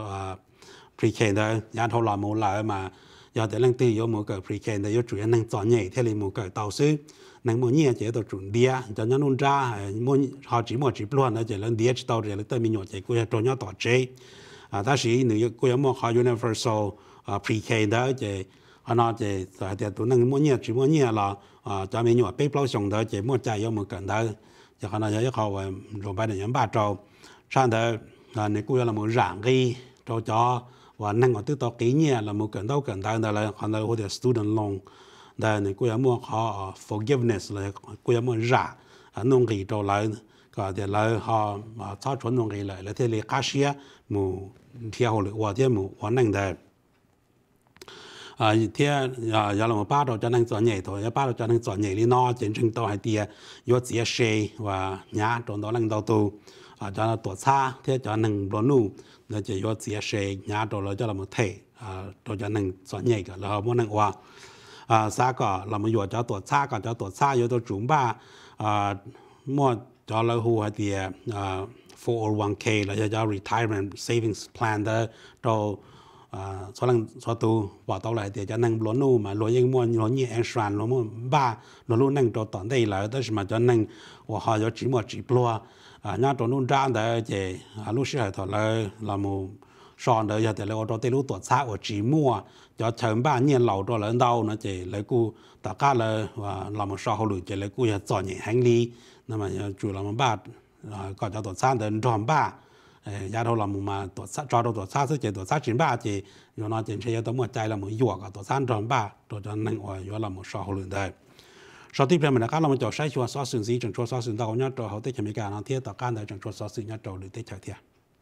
pre-K đấy nhà thầu là một lại mà giờ để năng tiêu yếu một cái pre-K đấy yếu chủ yếu năng chọn nhảy theo là một cái tàu sư năng một nhẹ chỉ tàu chuẩn bia cho nó nôn ra muốn họ chỉ một chỉ luôn đó chỉ là đĩa tàu chỉ là tới mình nhỏ chỉ cô cho nó tỏ chế à ta chỉ nếu cô muốn họ universal pre-K đó chỉ họ nói chỉ tại để tụi năng muốn nhiều chỉ muốn nhiều là cho mình nhỏ bé bao xong đó chỉ muốn chạy vô một cần đó chỉ họ nói cho họ rồi bây giờ nhóm ba trâu sang đó nếu cô là một dạng cái cho cho và năng ở từ đó kỹ nhiều là một cần đâu cần đó là họ nói là student loan đó nếu cô muốn họ forgiveness là cô muốn trả nông nghiệp cho lại có thể là họ cho chuẩn nông nghiệp lại là thế là cá sấu một theo lực hoặc thế một hoạt năng đấy à thế à giờ là một ba đầu cho năng chọn nhảy thôi ba đầu cho năng chọn nhảy đi nó trên trình độ hay tiệt yếu chỉ xe và nhá trong đó năng đầu tu à cho nó tổ xa thế cho năng bón nu là chỉ yếu chỉ xe nhá trong đó cho là một thể à cho năng chọn nhảy cả là muốn năng hoa à xa cả là một yếu cho tổ xa cả cho tổ xa yếu cho chúng ba à mua cho là hồ hay tiệt à four oh one K là cho retirement savings plan đó cho số lần số tu bỏ tàu lại để cho năng lúa nu mà lúa những mua lúa nhẹ an toàn lúa mua ba lúa nu năng cho tận đây là đó mà cho năng và họ cho chỉ một chỉ lúa nhá cho nun ra để để lúc xưa thôi là là một sòn đấy giờ thì là cho tây lúa tuột xa ở chỉ mua cho chấm ba nhiên lẩu cho lớn đâu nó chỉ lấy cu tất cả là và làm một sò hậu lụi chỉ lấy cu giờ chọn nhẹ hành lý nhưng mà chủ là một ba còn cho tuột xa đến tròn ba nhà đầu làm mà tổ sát cho đầu tổ sát sẽ chỉ tổ sát chín ba chỉ rồi nó chỉ chơi tấm một trái là một yuộc cả tổ sát tròn ba tổ cho năng ở rồi là một sò hồ luyện đây sau tiếp theo mình đã các làm một chỗ sai chùa xóa sừng gì chẳng chùa xóa sừng đâu nhá trò hậu tết chấm cái nó thiết tạo can đời chẳng chùa xóa sừng nhá trò luyện tết chợ thiệt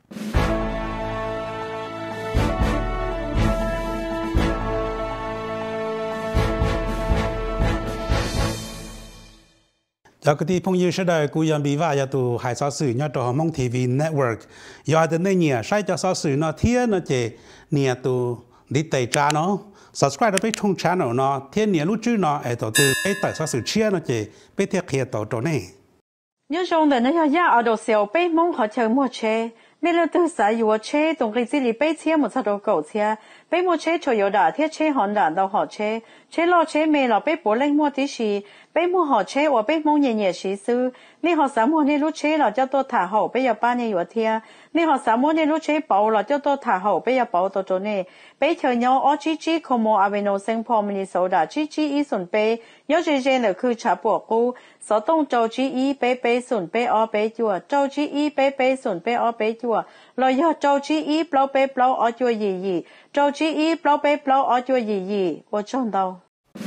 Cho cái phong yêu sẽ đời cú yam bị vạ ya tu hai sáu sử nhớ tổ mong ti vi network ya đến đây nhỉ sai cho sáu sử nó thiên nó chỉ nhỉ tu đi tây tra nó subscribe tới trong channel nó thiên nhỉ lúc trước nó ở tổ từ cái tại sáu sử chia nó chỉ biết thiệt kia tổ tổ này nhớ trong đời nó ya ở đầu xẻo bé mong họ chờ mua chế mấy lần từ sáng yêu chế tổng cái gì li bé chia một sao đồ cầu chia bé mua chế cho yêu đã thiết chế hòn đạn đâu họ chế chế lo chế mê lo bé bố lên mua tí xì bé mua họ chế và bé mong nhẹ nhẹ xí sư nếu họ sắm mua nên lúc chế là cho tôi thả hậu bé giờ ba年有天nếu họ sắm mua nên lúc chế bảo là cho tôi thả hậu bé giờ bảo tôi chỗ này bé chờ nhau ở G G como aveno sinh po Minnesota G G ý xuân bé nhớ G G là cứ trả bộ cũ sở đông châu G ý bé bé xuân bé ở bé chùa châu G ý bé bé xuân bé ở bé chùa rồi giờ châu G ý bao bé bao ở chùa gì gì châu G ý bao bé bao ở chùa gì gì我知道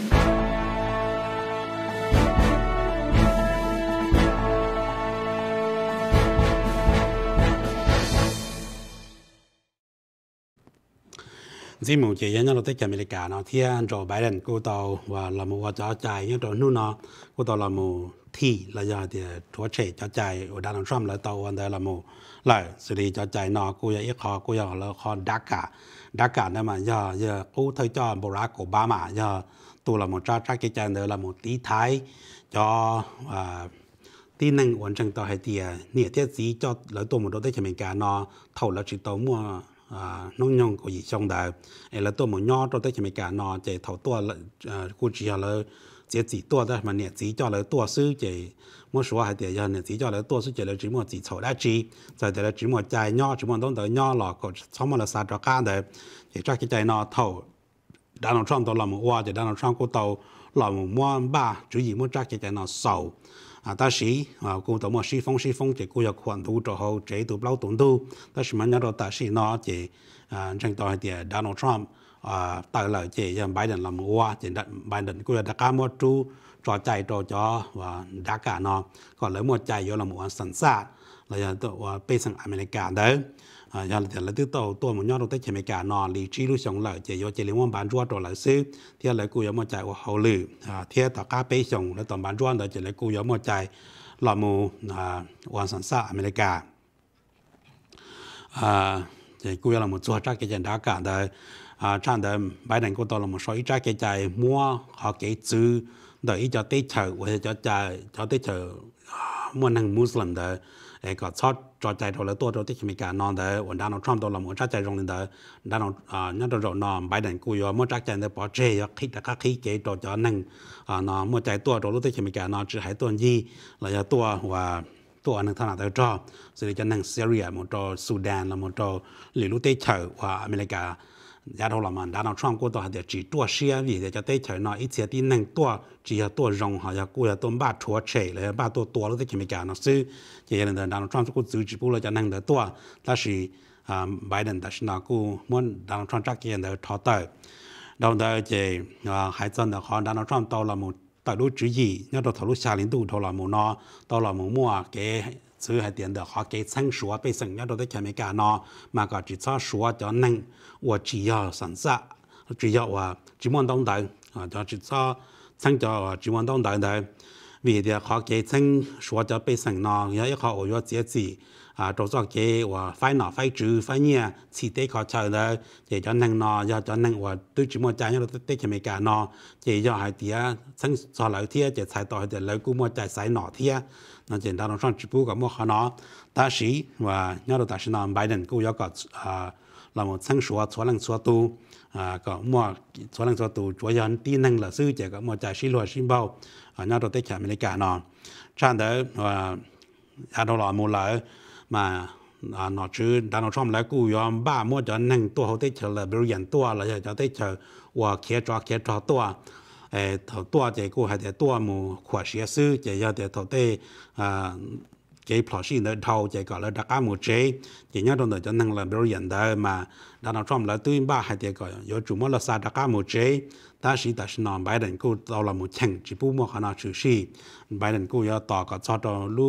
chỉ một chỉ nhớ nó tới cái America nó thiên rồi Biden cô tàu và là một cho chạy nhớ rồiนู่นnó cô tàu là một thi là giờ thì chúa trẻ cho chạy ở Donald Trump là tàu anh đây là một lại xử lý cho chạy nó cô giờ ít khó cô giờ là khó đắc cả đắc cả nên mà giờ giờ cô thấy cho Barack Obama giờ tôi là một cha cha cái chạy nữa là một tí thái cho tí năng hoàn thành tàu hay thì nhiều thiết gì cho lấy tôi một đôi tới America nó thầu là chỉ tàu mua nông nhung của gì trong đời, là tôi một nhỏ tôi tới chỉ mấy cả nó chỉ thầu tua là cô chỉ là chỉ chỉ tua đó mà nhiệt chỉ cho là tua sư chỉ một số hai tiền giờ nhiệt chỉ cho là tua sư chỉ là chỉ một chỉ thầu đã chi, rồi thì là chỉ một trái nhỏ chỉ một đông tới nhỏ là có xong mà là sao cho cá đấy, chỉ cho cái trái nó thầu, Donald Trump tôi làm một hoa thì Donald Trump cô tàu làm một mua ba, chủ yếu muốn cho cái trái nó sầu. à ta sĩ à cô tao mà sĩ phong sĩ phong thì côอยากkhoản thu cho họ chế tụ bao tốn thu, ta sĩ mà nhớ rồi ta sĩ nó chỉ à trong đó thì Donald Trump à tại lại chỉ giờ Biden làm mua chỉ Biden cô đã cả một chú trò chạy trò cho và đã cả nó còn lấy một chạy vô là một sẵn sàng là giờ tụi bên sang America đấy à giờ là là từ tàu tôi một nhớ rồi tới America nó lý trí lúc sống lại chỉ vô chỉ liên quan bán ruột rồi lại xứ thì lại cô có một chạy của hậu lử à thì tất cả bên sống là toàn bán ruột rồi chỉ lại cô có một chạy là một à hoàn sản xã America à thì cô là một chỗ chắc cái chuyện đã cả đấy à trong đó Biden cô tôi là một số ít chắc cái chạy mua họ cái chữ đợi cho tết chờ hoặc cho chạy cho tết chờ mua năng Muslim đấyก็ชอบจอใจเราเลยตัวเราที่มีการนอนแต่วันนั้นเราทรัมป์ตัวเราหมดใจตรงนั้นแต่ด้านเราอ่านั่นเรานอนไบเดนกูยอมหมดใจในปอเจยคิดแต่ก็คิดเกี่ยวกับนั่งอ่านอนหมดใจตัวเรารู้ที่มีการนอนจะหายตัวยี่เราจะตัวว่าตัวนึงถนัดแต่จอสิ่งที่จะนั่งซีเรียหมดตัวซูดานหมดตัวหรือรู้ที่เฉยว่าอเมริกายาเราละมันด้านเราทรัมป์กูตัวหาเดี๋ยวจีตัวเชียวีเดี๋ยวจะได้เฉยนอนอีเสียที่นั่งตัวจีตัวรงหายกูจะตัวบ้าชัวเฉยเลยบ้าตัวตัวรู้ที่มีการนอนซื้อเจริญเดินด้านเราทรัมป์กูซื้อจีบุเราจะนั่งเดี๋ยวตัวแต่是อ่าไบเดนแต่是นากูมันด้านเราทรัมป์จักเกียนเดี๋ยวทอเตอร์เราเดี๋ยวเจอ่าหายจนเดี๋ยวขอด้านเราทรัมป์ตัวละหมดต่อรู้จียี่เนี่ยตัวทะลุชาลินดูตัวละหมดนอตัวละหมดมั่วเก๋ซื้อให้เดียนเดี๋ยวเขาเก๋ชั้นชัวไปสั่งเนี่ยตัวได้แค่ไม่การนอมาก็จีช้าชัวจะนั่งว่าจี要神殺，จี要話จี望當地啊，就จีช้าชั้นจะจี望當地的，vìเดี๋ยวเขาเก๋ชั้นชัวจะไปสั่งนอ有一個我要節制啊，做咗เก๋ว่าไฟหนอไฟจืดไฟเนี่ยฉีดได้เขาเจอเลยเดี๋ยวจะนั่งนออยากจะนั่งว่า對จี望ใจเนี่ยเราได้แค่ไม่การนอเดี๋ยวให้เดี๋ยวชั้นสอนเราเที่ยจะใช้ต่อเดี๋ยวเรากูมั่วใจใส่หนอเที่ยนั่นเองเราต้องจีบกับมั่วเขาเนาะแต่สิว่าเนี่ยเราแต่สินอไบเดนกูอยากก็อ่าเราหมดชั้นชัวชัวหลังชัวตูอ่าก็มั่วชัวหลังชัวตูชัวยันตีนั่งละซื้อเจก็มั่วใจชิลวยชิมเบาอ่าเนี่ยเราได้แค่อเมริกาเนาะฉันเด้อว่าอาเราหล่อมูลเลยมาอ่าหนอชื่อดานอลทรัมป์แล้วกูยอมบ้ามั่วจะนั่งตัวเขาได้เฉลยบริยันตัวเราจะได้เฉลว่าเขียจอเขียจอตัวเอ่อตัวเจกูให้แต่ตัวมูขวดเสียซื้อเจยาแต่เขาได้อ่าcái plot xin đời thầu chỉ gọi là đặc ám một chế chỉ nhớ trong đời cho năng là biểu hiện đời mà Donald Trump là tuy ba hai tiếng gọi có chủ muốn là sa đặc ám một chế ta chỉ ta chỉ nói Biden cô tao là một chẳng chỉ bu một khả năng xử lý Biden cô要ต่อกับชอตลู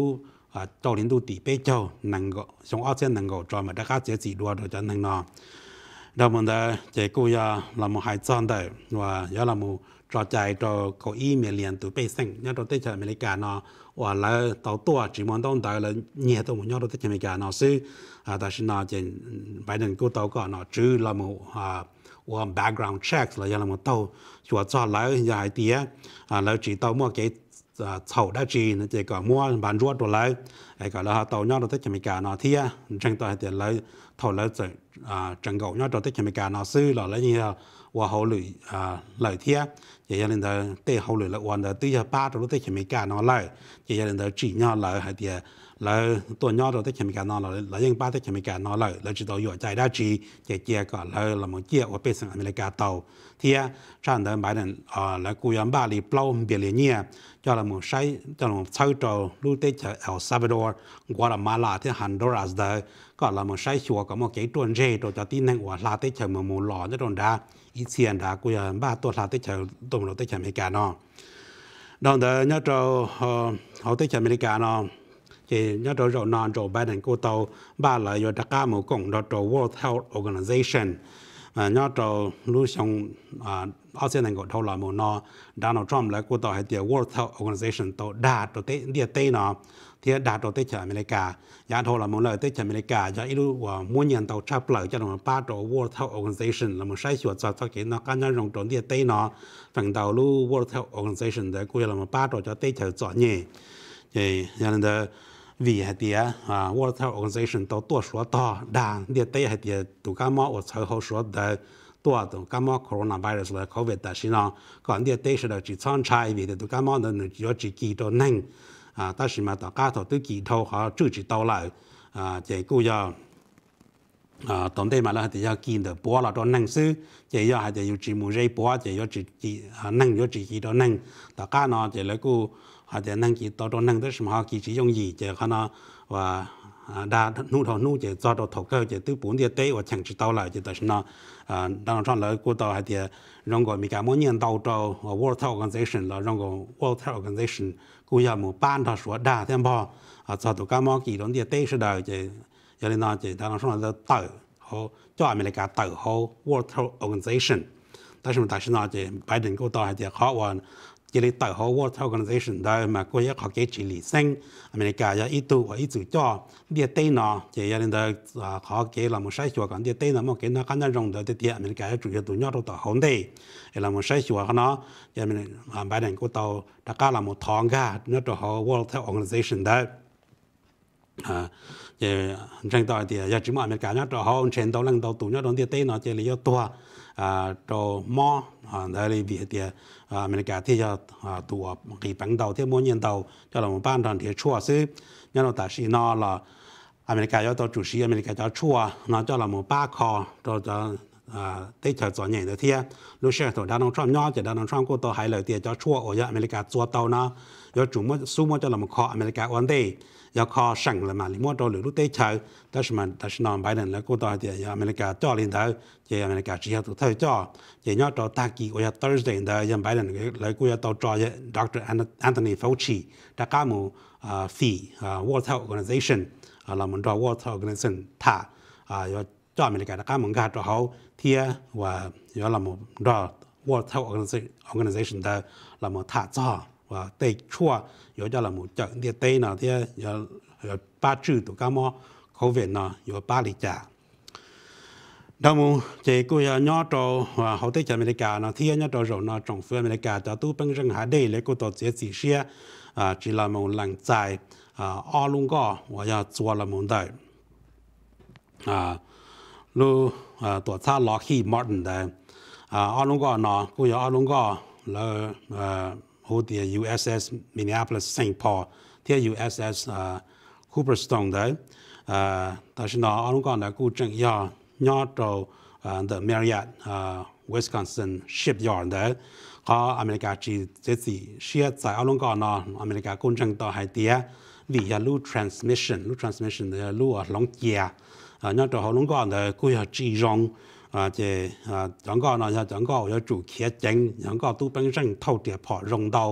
à cho đến tu tỷ bê châu năng够从二千能够专门大家这几多的真能呢，เรามันได้เจ้ากูยาเรามาหายจอนได้ว่าอย่าเรามาจอใจจอเก้าอี้เมียเรียนตัวไปเซ็งเนี่ยเราได้จากอเมริกาเนาะว่าเราตัวตัวจีมันต้องได้แล้วเนี่ยตัวมันเนี่ยเราได้จากอเมริกาเนาะซึ่งอ่าแต่ฉันเนาะเจนไบเดนกูตัวก็เนาะจื้อเรามาอ่าว่า background checks เราอย่าเรามาตัวชัวร์จอดแล้วอย่าหายเตี้ยอ่าเราจีตัวมั่วเกเฉาได้จีนะเจ้าก็มั่วบานรัวตัวแล้วไอ้ก็เราตัวเนี่ยเราได้จากอเมริกาเนาะเที่ยจังตัวเดียวเราถอดแล้วจะอ่าจังเก่าเนี่ยเราได้จากอเมริกาเนาะซื้อเราแล้วเนี่ยว่าเขาหรืออ่าหลายเที่ยอย่างนั้นเดอเตะเขาหรือละวันเดอตีจะป้าตัวได้จากอเมริกาเนาะเลยอย่างนั้นเดอจีเนี่ยเราหายเดียแล้วตัวเนี่ยเราได้จากอเมริกาเนาะเราเรายังป้าได้จากอเมริกาเนาะเลยเราจะต้องอยู่ใจได้จีเจียก่อนแล้วเรามาเจียว่าเป็นสิ่งอเมริกาเตาเที่ยฉันเดินไปนั่นอ่าแล้วกูยังบ้าลีเปล่าเบียร์เนี่ยจะเรามาใช้จะเราใช้ตัวรู้ได้จากเอลซาลวาดอร์กัวตามาลาที่ฮันดูรัสเดอก็เรามาใช้ชัวก็มาเกี่ยตัวเจตัวจะตีนั่งว่าลาได้จากมามูหล่อจะโดนด่าอีเซียนด่ากูยังบ้าตัวลาได้จากตัวเราได้จากอเมริกาเนาะดังเดินเนี่ยเราเขาได้จากอเมริกาเนาะเจ้าเนี่ยเราเรานอนเราไปนั่นกูโตบ้านเราอยู่ตะก้าหมู่กงเราตัว World Health Organizationเนี่ยเรารู้ช่องอาเซียนก็เท่าไหร่หมู่เนาะดานอลด์ทรัมป์แล้วกูต่อให้เดียว World Health Organization ตัวด่าตัวเตะเดียเตะเนาะที่ด่าตัวเตะจากอเมริกายาเท่าไหร่หมู่เลยเตะจากอเมริกาจะอีรู้ว่าม้วนยันตัวชาเปล่าจะต้องมาป้าตัว World Health Organization แล้วมันใช้ส่วนจัดสักกี่เนาะการยังลงตัวเดียเตะเนาะฝั่งดาวรู้ World Health Organization แต่กูยังมาป้าตัวจะเตะจากจ่อเนี่ยเจ้าอย่างนั้นเดอvì hạt địa à World Health Organization ตัวตัวส่วนต่อด่างเดียเตะหาเดียตัวก้ามอว่าใช้เขาส่วนแต่ตัวตัวก้ามอ coronavirus เลย covid แต่สินะก่อนเดียเตะ是的只穿ใช้vìตัวก้ามอนั้น有只几多能啊但是嘛ตัวก้าตัวตัว几头เขาจุด到来啊这个要啊ตอนเดมาแล้วหาเดียกินเดบัวเราตัวนั่งซื้อเจียหาเดียอยู่จีมูเรบัวเจีย只几นั่ง有只几多能ตัวก้าเนาะเจียแล้วกูอาจจะนั่งกี่ตัวตัวนั่งได้สมหากี่จียงยี่เจ้าเขาเนาะว่าดาหนูทอนู่เจ้าจอดถกเกอเจ้าตื้อปุ่นเดียเตะว่าแข่งจีตัวเลยเจ้าแต่เนาะอ่าดังนั้นเลยกูต่อให้เดียรองก็มีการมุ่งเงินต่อตัว World Health Organization แล้วรองก็ World Health Organization กูอยากหมู่บ้านทอสวดด่าเท่าพออ่าจอดตัวก้ามอกี่ตัวเดียเตะสุดเลยเจ้าอย่างนี้เนาะเจ้าดังนั้นเลยต่อเขาจ่ออเมริกาต่อเขา World Health Organization แต่สมัยแต่เนาะเจ้าไบเดนกูต่อให้เดียเขาว่าจะเลยต่อเขา World Health Organization ได้มาก็ยังเขาเกี่ยจิลิซึ่งอเมริกาจะอีตัวอีจุดจ่อเดียเต้นเนาะจะยังได้เขาเกี่ยเราไม่ใช่ชัวร์กันเดียเต้นเนาะมันเกี่ยนักการรงเดียเดียอเมริกาจะจุดตัวย่อตัวต่อเขาได้เราไม่ใช่ชัวร์เขาเนาะจะเป็นไบเดนก็ต่อตะการเราไม่ท้องกันเนี่ยตัวเขา World Health Organization ได้อ่าจะจังต่อเดียอยากจะมาอเมริกาเนี่ยตัวเขาเช่นตัวลังตัวตัวเนี่ยตัวเดียเต้นเนาะจะเลยย่อตัวอ่าตัวหม้ออ่าได้เลยเดียอเมริกาที่จะตัวกี่ปังดาวที่ม้วนยันดาวจะเราบ้านตอนที่ชั่วซื้อเนี่ยเราแต่สีนอละอเมริกาจะตัวจุดสีอเมริกาจะชั่วเนาะจะเราบ้าคอเราจะได้เจอตัวใหญ่เที่ยรู้เชื่อตัวดาวน้องทรัมป์ย่อจะดาวน้องทรัมป์ก็ตัวหายเลยเดียจะชั่วโอ้ยอเมริกาตัวเตาเนาะยอจุ่มสู้มั่วจะเราคออเมริกาวันเดย์ยาคอสั่งเลยมาลิมั่วตัวหรือรู้ได้เฉยแต่สมัยแต่สนองไบเดนแล้วก็ตัวเดียอเมริกาจ่อลินเดอเจอเมริกาจีฮัตุเท่าจ่อเจยอตัวตากีโอ้ย Thursday เดอยังไบเดนเลยกูจะตัวจ่อเยด็อกเตอร์แอนโทนี Fauci ตะก้ามูฟี World Health Organization เราเหมือนตัว World Health Organization ท่ายอจ่ออเมริกาตะก้ามึงกาตัวเขาเที่ยว่าย้อนเราหมดรอ World Health Organization ได้เราหมดท่าจ่อว่าเตะชั่วย้อนจะเราหมดจากเดียเตะเนาะที่ย้อนย้อนป้าจืดตัวก้ามอโควิดเนาะย้อนป้าลิจ่าดามูเจ้ากูย้อนย้อนตัวว่าเขาได้จากอเมริกาเนาะที่ย้อนตัวเราเนาะจงฟื้นอเมริกาจะตู้เป็นเรื่องหาได้เลยกูตัวเสียสีเสียอ่าจีเราหมดหลังใจอ่าอ้อลุงก็ว่าจะจัวเราหมดได้อ่าลูอ่าตัวท่าล็อกฮีมอร์ตันได้อ่าอ้อลุงก็เนาะกูย้อนอ้อลุงก็แล้วอ่าโฮเดีย ยู เอส เอส Minneapolis Saint Paul ที่ ยู เอส เอส อ่า Cooperstown ได้อ่าแต่ฉันเนาะอ้อลุงก็เนี่ยกูจังย่อย่อตัวอ่า The Marriott อ่า Wisconsin Shipyard ได้ก็อเมริกาจีเจ็ดสี่เชียร์ใจอ้อลุงก็เนาะอเมริกากูจังต่อให้เดียวิยาลู transmission ลู transmission เนี่ยลูอ่ะหลงเกียอ่าย่อตัวเขาลุงก็เนี่ยกูอยากจีรงอ่าเจอ่าจังก็เนาะจังก็要主客景จังก็ตู้เป็นเรื่องเท่าเดียพอรง到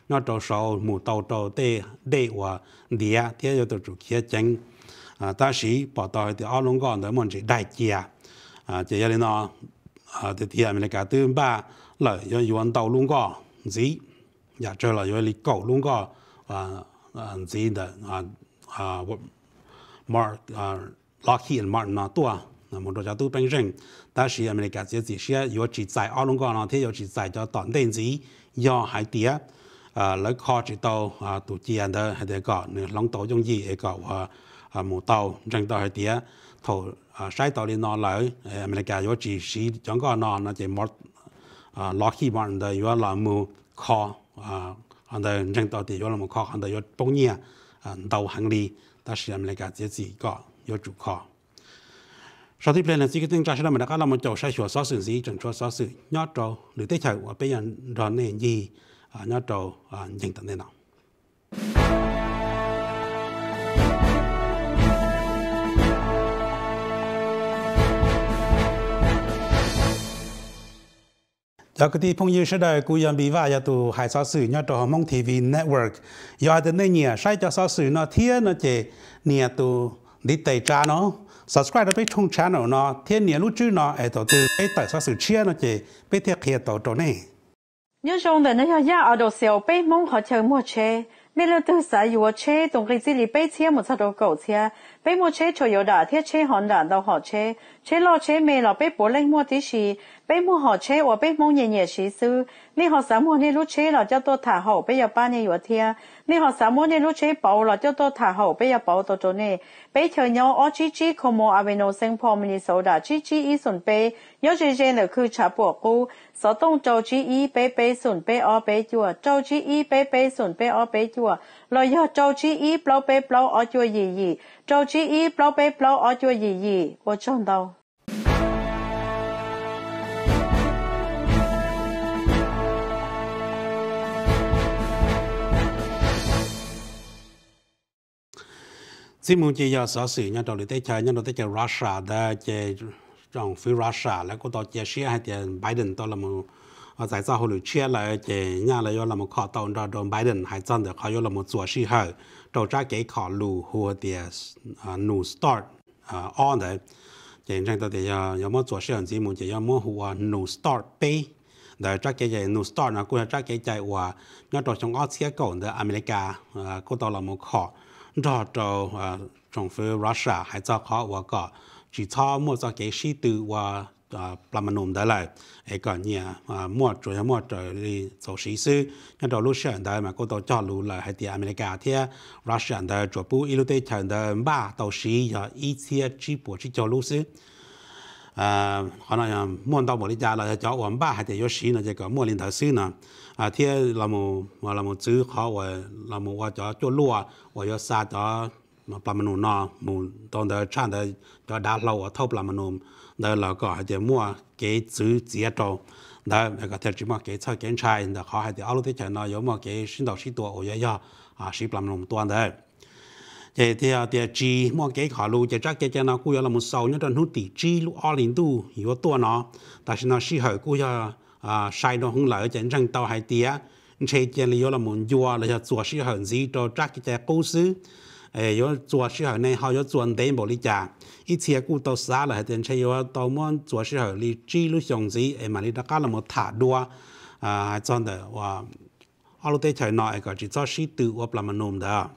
nó trâu sầu mù tàu trâu tê đê và đĩa thế giờ tôi chủ kia chân à ta sĩ bỏ tàu thì ao lông gòn đó mình chỉ đại kia à chỉ là nó à thì thì mình cả tư ba lợi do yuan tàu lông gòn gì giờ chơi là do lịch cầu lông gòn à gì đó à à Mark à Lockheed Martin nó tua một đôi cháu bên rừng ta sĩ America chỉ chỉ sẽ có chỉ tại ao lông gòn nó thế có chỉ tại cho toàn tên gì do hải tía à lấy kho chỉ tàu à tụ chiên đó hay để gọi nữa long tàu trong gì để gọi à à một tàu rừng tàu hải tía thầu à sai tàu đi nó lại America có chỉ sĩ chẳng có nó nó chỉ một à Lockheed Martin đó có là một kho à anh đây rừng tàu thì có là một kho anh đây có bông nhẹ à tàu hàng đi ta sĩ America chỉ chỉ có có chủ kho sau khi lên là chỉ cái tiếng trái là mình đã có làm một chỗ sai sửa xóa xử gì chuẩn cho xóa xử nhớ trâuหรือได้ใช้ว่าเป็นร้อนเนี่ยยี่nhớ trâuยังตัดได้หนอจากที่พงยืดได้กูยังบีว่าจะตัวหายซอสื่อเนี่ยตัวมองทีวีเน็ตเวิร์กยอดแต่เนี่ยใช้จะซอสื่อเนาะเทียนเนาะเจเนี่ยตัวดิเตจ้าเนาะsubscribe ไปช่อง channel เนาะเทียนเนี่ยรู้ชื่อเนาะไอ้ตัวตัวไอ้แต่ซอสื่อเชียเนาะเจไปเทียบเคียตัวตัวนี่ nhớ trong đời này ya ở đầu xẻo bay mong họ chờ mua chế nên là từ sáng yêu chế tổng cái gì bay chế một số đồ cầu chế bay mua chế cho yêu đã thiết chế hòn đạn đâu họ chế chế lo chế mê là bay bổ lên mua tí gì bay mua họ chế và bay mong nhẹ nhẹ xí sư nên họ sáng mua nên lúc chế là cho tôi thả hậu bây giờ ba nhà yêu thiên nên họ sáng mua nên lúc chế bảo là cho tôi thả hậu bây giờ bảo tôi chỗ này bay chờ nhau ở G G como Aveno Saint Paul Minnesota G G ý xuân bay nhớ G G là cứ trả bộ cũ sở đông châu G E bay bay xuân bay ở bay chùa châu G E bay bay xuân bay ở bay chùa rồi giờ châu G E bao bay bao ở chùa gì gì châu G E bao bay bao ở chùa gì gì我赚到ที่มุ่งจะยาสอสื่อเนี่ยเราได้ใช้เนี่ยเราได้ใช้รัสเซียได้ใช้trong phía Russia แล้วก็ต่อเจียเชียให้เจียไบเดนต่อละมั้งอาศัยจากคนหรือเชียเลยเจียเนี่ยเลยยอละมั้งข้อต่อเราโดนไบเดนหายจันเดี๋ยวเขายอละมั้งตัวชี้ให้เราจะเกี่ยขอรู้หัวเดียนูสตาร์อ่าออนเลยเจียจังตัวเดียยอมตัวชี้อันที่มุ่งเจียยอมหัวนูสตาร์เป้เดี๋ยวจะเกี่ยนูสตาร์นะกูจะเกี่ยใจว่าเนี่ยตัวของออสเซียก่อนเดี๋ยวอเมริกาอ่าก็ต่อละมั้งข้อรอตัวอ่าtrong phía Russia หายจากเขาว่าก็chỉ cho mua cho cái sĩ tử và làm nôm đó lại, cái còn nhiều mua rồi mua rồi đi做sĩ sư, nhưng đó lúc sáng đó mà có tổ cho lũ lại hay thì America thì Russia đó cho bù ít lúc đấy thằng đó ba tổ sĩ và ít chia chỉ bù chỉ cho lũ sư, à họ nói mua到某一家了，叫我们爸还得有sĩ呢，这个mua领头师呢，啊，ที่เรา冇我เรา冇ซื้อเขาว่าเรา冇ว่าจะ做路啊，我要杀咗。màปลามันนอมูตอนเดินช่างเดินจะด่าเราว่าท่าปลามันนเดินเราก็ให้เดี๋ยวมั่วเก๋ซื้อเจียโตเดินแล้วก็เทจิมาเก๋เช่าเก๋ชายเดี๋ยวเขาให้เดี๋ยวเอาลูกที่เฉยนอยมั่วเก๋ชิ้นดอกชิ้นตัวโอ้ยย่ออ่าชิ้นปลามันนตัวเดินเดี๋ยวเดี๋ยวเดี๋ยวจีมั่วเก๋ขาลูจะจักเก๋จะนอกูยอเราหมดเสาเนี่ยตอนหุ่นตีจีลูกอลินตู้อยู่ตัวเนาะแต่ฉันนอชี้เหยกูยออ่าใช้ดอกหุ่นเหลือจะจังเตาให้เตี๋ยเชยเจริญเราหมุนยัวเราจะตัวชี้เหยจีตัวจักเก๋กูซื้อเอ่อย做时候呢，好有做点无哩家，以前古到啥了，但是有到么做时候你记录相机，哎嘛你大家那么太多啊，还真的话，阿鲁对才那个就做是对我不那么弄的。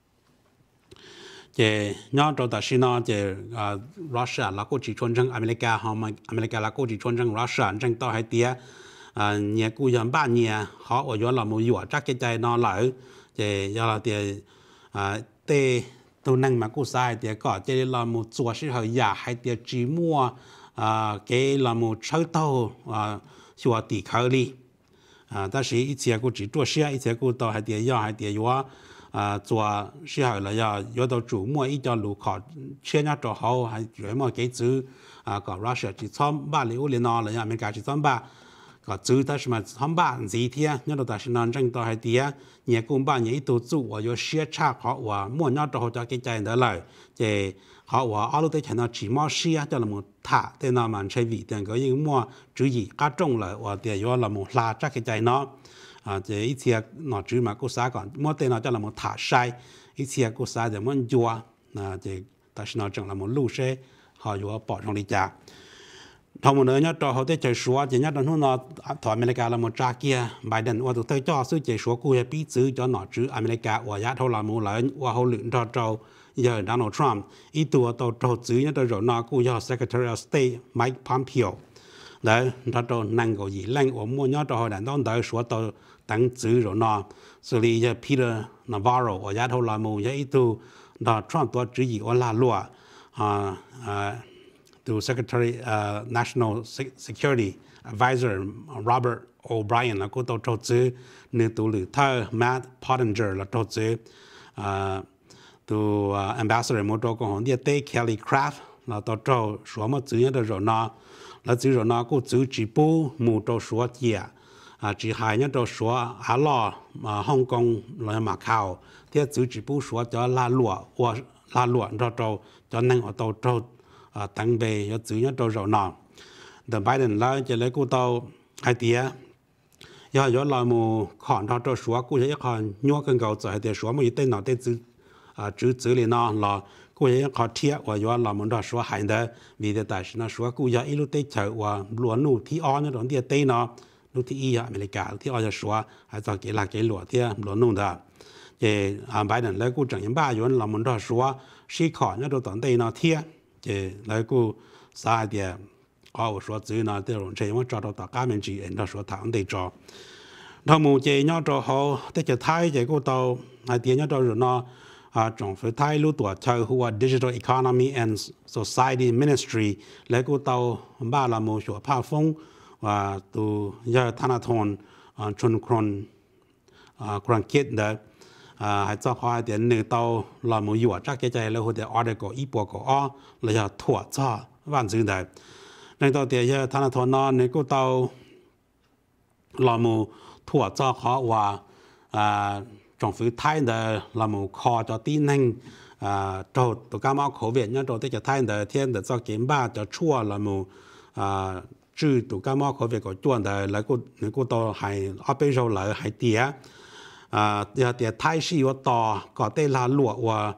这伢做的是呢，这啊，Russia 拉过去传承อเมริกา哈嘛，อเมริกา拉过去传承 Russia 正到还啲啊，年古人八年，好我原来冇有จักใจนอไหล这要了啲啊。แต่ตัวนั่งมากู้สายเดี๋ยวก็จะเราหมดตัวสิ่งเหอยากให้เดี๋ยวจีมัวอ่าเกเราหมดเช่าตัวอ่าชัวตีเขาลีอ่า但是以前กู只做事以前กู到ให้เดี๋ยว要ให้เดี๋ยวว่าอ่า做สิ่งเหอย要要到主มัว一条路考เชื่อเนี่ยตัวเขาให้อยู่มั่วเกจื้ออ่าก็รัสเซียจีซ้อมบ้านหรืออุลินอหรืออเมริกาจีซ้อมบ้านก็จื้อแต่是嘛ซ้อมบ้านสีเทียเนี่ยเราแต่是นอนจังตัวให้เดี๋ยวเนี่ยกูบ้านเนี่ยตัวจู่ว่า有些差เขาว่ามั่วเนี่ยตัวเขาจะเกใจได้เลยเจเขาว่าอาลูกได้ฉันเอาจีมาเสียจะละมุท่าแต่นอนมันใช้วิธีก็ยังมั่วจุยก้าจงเลยว่าเดี๋ยวเราหมุลาจะเกใจเนาะ à chế ít chia nó chứ mà cô xã còn mỗi tên nó cho là một thả sai ít chia cô xã thì muốn chua à chế ta chỉ nó chẳng là một lũ xe họ vừa bỏ trong đi chả thằng một nơi nhớ cho họ tới chơi xóa chỉ nhớ trong nó thọ America là một trà kia Biden và tụi tôi cho sự chơi xóa cô bị giữ cho nó chứ America và giá thâu là một lớn và họ luyện cho trâu giờ Donald Trump ít tuổi tàu trâu giữ nhớ cho rồi nó cô giờ Secretary of State Mike Pompeo đấy cho trâu năng có gì lành và mua nhớ cho họ đàn đón tới xóa tàu tăng giữ rồi nó xử lý giờ Peter Navarro và giá thâu là một giờ ít tuổi đó Trump tuổi giữ gì ở là lúa à à to Secretary uh, National Security Advisor Robert O'Brien là cô tàu trâu chứ nên tụ lử thơ Matt Pottinger là trâu chứ to uh, Ambassador một trâu còn địa tế Kelly Craft là tàu trâu số một chữ nhất rồi nó là chữ rồi nó cô chữ chỉ bù một trâu số chia à chỉ hai nhất trâu số Hà Lo mà Hong Kong là Macau thì chữ chỉ bù số cho La Lụa hoặc La Lụa cho trâu cho nên ở tàu trâu à tăng về cho chữ nhất trâu rồi nó The Biden là chỉ lấy cô tàu hai tia giờ giờ là một khoản đó cho số cô sẽ khoản nhua cần cầu chạy để số một tên nào tên chữ à chữ chữ liền nó là cô sẽ khoản thiệt và giờ là một đó số hai đấy vì thế tại sao số cô giờ ít lúc tết chờ và luôn nụ thi on nó đón tiền tây nó lúc thi y America thi on cho số hay cho cái là cái lúa thì luôn nụ đó thì à Biden lấy cô chẳng những ba giờ là một đó số sĩ khoản nó đồ đón tây nó thiệt thì lấy cô sai thì có một số chữ nó đều chỉ muốn cho到家面去，那说堂地做。他们这样做好，这就太这个到啊，点样做人呢？啊，政府太路多超乎 Digital Economy and Society Ministry 来个到巴拉姆说怕风啊，都要他那团啊，春坤啊，坤คิด的。啊，还做好一点那到老母有啊，这个在了或者 article 一波个啊，来要拖着万字的。nên tàu tiền giờ thằng thằng nó nên cô tàu làm một thua cho họ và à trong phía Thái để làm một kho cho tin năng à cho tụi các máu khẩu viện nhá cho tới cho Thái để thiên để cho kiếm ba cho chua làm một à chữ tụi các máu khẩu viện của chuan để lại cô nên cô tàu hay ở bên sau lại hay tía à giờ tiền Thái sĩ của tàu có tên là lụa và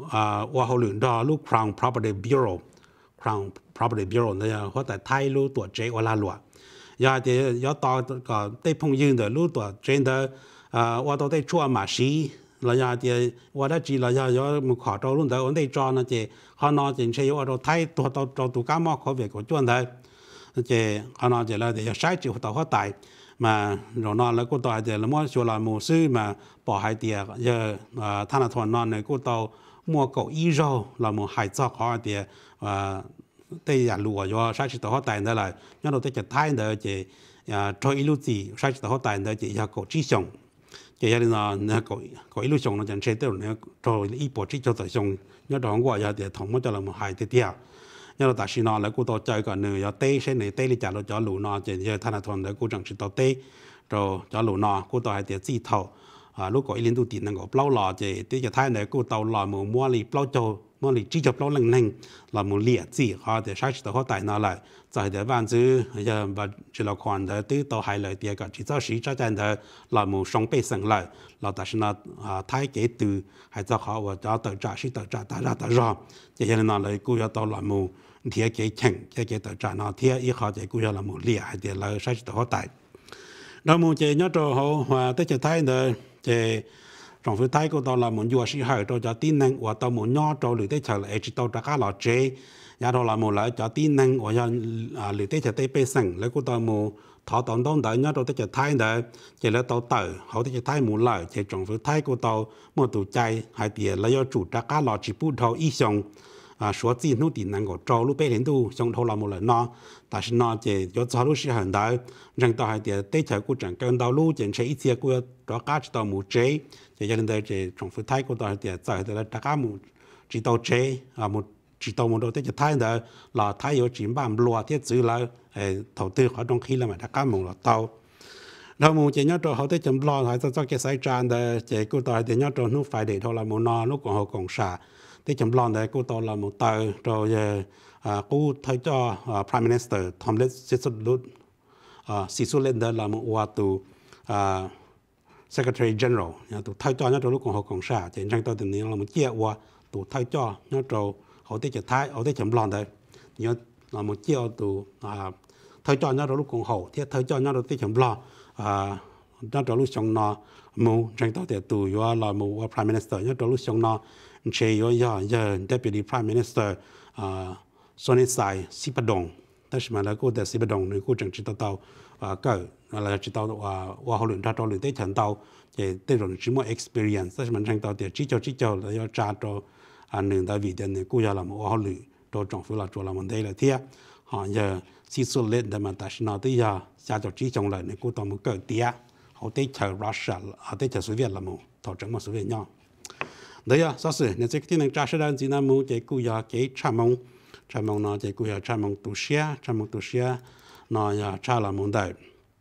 à và họ luyện đó lúc Crown Property Bureau Crown Property Bureau 呢，或者泰路ตัวเจวลาลัวอย่าเดี๋ยวต่อก็ได้พงยืนเดี๋ยวรู้ตัวเจนเดออ่าว่าตัวได้ชั่วมาสีแล้วอย่าเดี๋ยวว่าได้จีแล้วอย่าอย่ามันขอตัวรุ่นเดี๋ยวได้จอนะเจเขานอนเจนใช่ว่าตัวไทยตัวตัวตัวตัวก้ามอเขาเวกจวนได้เจเขานอนเจแล้วเดี๋ยวใช้จีตัวเขาตายมาเรานอนแล้วก็ต่อเดี๋ยวแล้วมั่วชัวร์มั่วซื้อมาปล่อยให้เดียเยอะอ่าท่านทวนนอนเนี่ยก็ต่อมั่วเก่าอีโร่เรามั่วหายจอกเขาเดียอ่าtây giả lụa do sai chỉ tao tài đó là nhớ đầu tây chặt thái đó chỉ cho ilu gì sai chỉ tao tài đó chỉ là cổ chi sống chỉ là nó nó cổ cổ ilu sống nó chẳng chơi tới nó cho ít bộ chi cho tới sống nhớ đó qua giờ thì thống một cho là một hai tiếp theo nhớ đầu ta xin nó là cô tao chơi còn nửa giờ tây sẽ nửa tây đi trả lo cho lũ nó chỉ giờ thanh là thuần đó cô chẳng chỉ tao tây rồi cho lũ nó cô tao hay tiệt chi thầu à lúc cổ ilu tu tiền năng cổ plau lò chỉ tây chặt thái này cô tao lò một mua lì plau cho mà lý chỉ chụp lâu lần này là một liệt gì họ để sai chỉ họ tại nó lại tại để ban chứ giờ và chỉ là khoản để từ tàu hai lời tiền cả chỉ cho sĩ cho chân để là một song bê sừng lại là tại sao nó thái kế từ hay cho họ và cho tự trả sĩ tự trả ta ra ta ra cho nên nó lại cố tàu là một thiết kế chỉnh thiết kế tự trả nó thiết ý họ để cố là một liệt hay để là sai chỉ họ tại đó một chế nhớ cho họ và tới chế thái nữa chế trong phía Thái của tàu là một du sĩ hỏi cho tin năng và tàu một nhỏ cho lưỡi tết chờ lại chỉ tàu trả cá lọ chế, nhà đó là một lại cho tin năng và cho lưỡi tết chờ tết bê sừng lấy của tàu một thọ tàu đông đợi nhỏ tàu tết chờ Thái đấy, chỉ là tàu tàu họ tết chờ Thái một lại chỉ trong phía Thái của tàu một tàu chạy hai tiền lấy cho chủ trả cá lọ chỉ bút thầu ý xong à số tiền nút tiền năng của trâu lúc bê đến tu xong thầu là một lần nó, tại sao nó chỉ cho cho lúc sĩ hành đấy, rằng tàu hai tiền tết chờ của chẳng cần tàu lúc chỉ sẽ ít tiền của trả cá chỉ tàu một chế thì gia đình đây chỉ trong phía Thái của tôi thì tại thì là tất cả một chỉ tàu chế à một chỉ tàu một đầu tới chỉ Thái đó là Thái có chỉ bán lúa thiết chữ là đầu tư họ trong khi là mà tất cả một là tàuแล้วมูเจียตัวเขาได้จำลองให้เจ้าเกษตรจานแต่เจ้ากูต่อเจียตัวนู้นไฟเด็ดเท่าไรมูนอนู้นของเขาของชาได้จำลองแต่กูต่อละมูเตอร์ตัวเย่กูไทยเจ้า Prime Minister ทอมเลสซิสุดลุดซิสุเลนเดอร์ละมูวัตุ Secretary General nhà tụ thay cho nhà trâu lúc còn học còn xa chỉ rằng tao tình là một chia qua tụ thay cho nhà trâu họ tới chợ thái họ tới chậm lon đấy nhớ là một chia tụ à thay cho nhà trâu lúc còn học thì thay cho nhà trâu tới chậm lon à nhà trâu lúc xong nó mu rằng tao thì tụ yo là mu Prime Minister nhà trâu lúc xong nó chế yo ya ya Deputy Prime Minister à Sonny Sai Sipadong但是嘛，那个在西北东，那个政治到到啊个，啊知道啊，我后轮他到轮对谈到，也对种什么 experience， 但是嘛，听到的只叫只叫，了要查到啊，能到位的那个要了嘛，我后轮到政府了做了问题了，天，啊也是说来的嘛，但是那对呀，下叫只种了，那个到么个点，好对chờ Russia， 好对chờ苏维了么，讨整么苏维nhau，对呀，说是，那这个天能查实到只那么这个要给查蒙。cha mong nó chỉ cũng cha mong tu sửa cha mong tu sửa nó ya cha là mong đại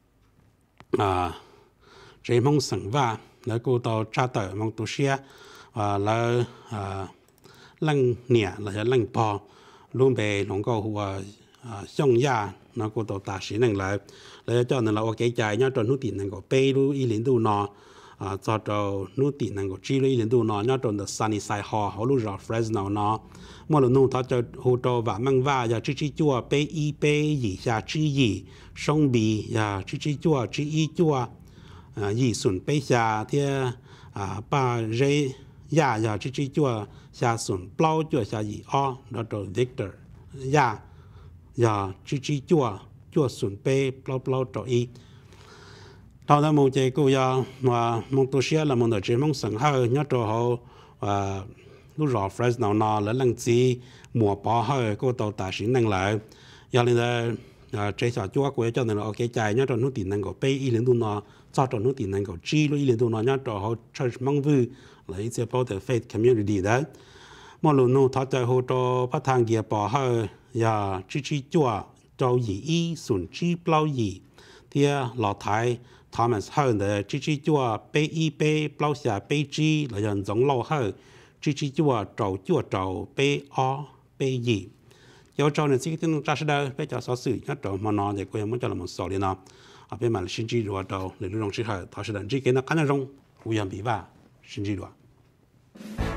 à chỉ mong sinh vaแล้วกูต่อcha tới mong tu sửa à là à lăng nhẹ là lăng po luôn về lòng câu hùa sông ya nóกูต่อta sĩ năng lạiแล้วcho nên là ok chạy nhá cho nút tiền năng có pay lu y liên tu nó à cho cho nút tiền năng có chi lu y liên tu nó nhá cho the sunny side hall họ lu ra Fresno nó mỗi lần nung thọ cho hồ trò và mang va ya chi chi chua pe y pe yi ya chi yi sông bì ya chi chi chua chi y chua à yi sùn pe ya thia à ba rê ya ya chi chi chua ya sùn plau chua ya yi o đó cho Victor ya ya chi chi chua chua sùn pe plau plau cho y tao đã mua chơi cô ya mà mong tôi xia là mong đợi chơi mong sẵn hơi nhớ cho họ à lúc rõ Fresno nó là lần gì mùa bỏ hơi cô tàu tài xỉn năng lại giờ nên là chế sản chúa của cho nên là ok chạy nhớ cho nút tiền năng có pay y liên tu nó cho cho nút tiền năng có chi luôn y liên tu nó nhớ cho họ church mong vui là ít sẽ bảo the faith community đấy mà lúc nô thọ chạy hồ cho bắt thang kia bỏ hơi giờ chi chi chúa cho gì y sủng chi bao gì thì lọ thái Thomas hơn de chi chi chúa pay y pay bao xả pay chi là dần giống lâu hơn chỉ chỉ chùa trầu chùa trầu bê o bê gì, giờ trầu này chỉ cái tiếng trả lời bây giờ số sự nhất trầu mà nó để coi muốn cho là một số liền nào, ở bên mà xin chỉ chùa trầu để lưu động sự hợp, thọ sự đàn chỉ cái nó cái nội dung, uy hiểm bị va, xin chỉ chùa.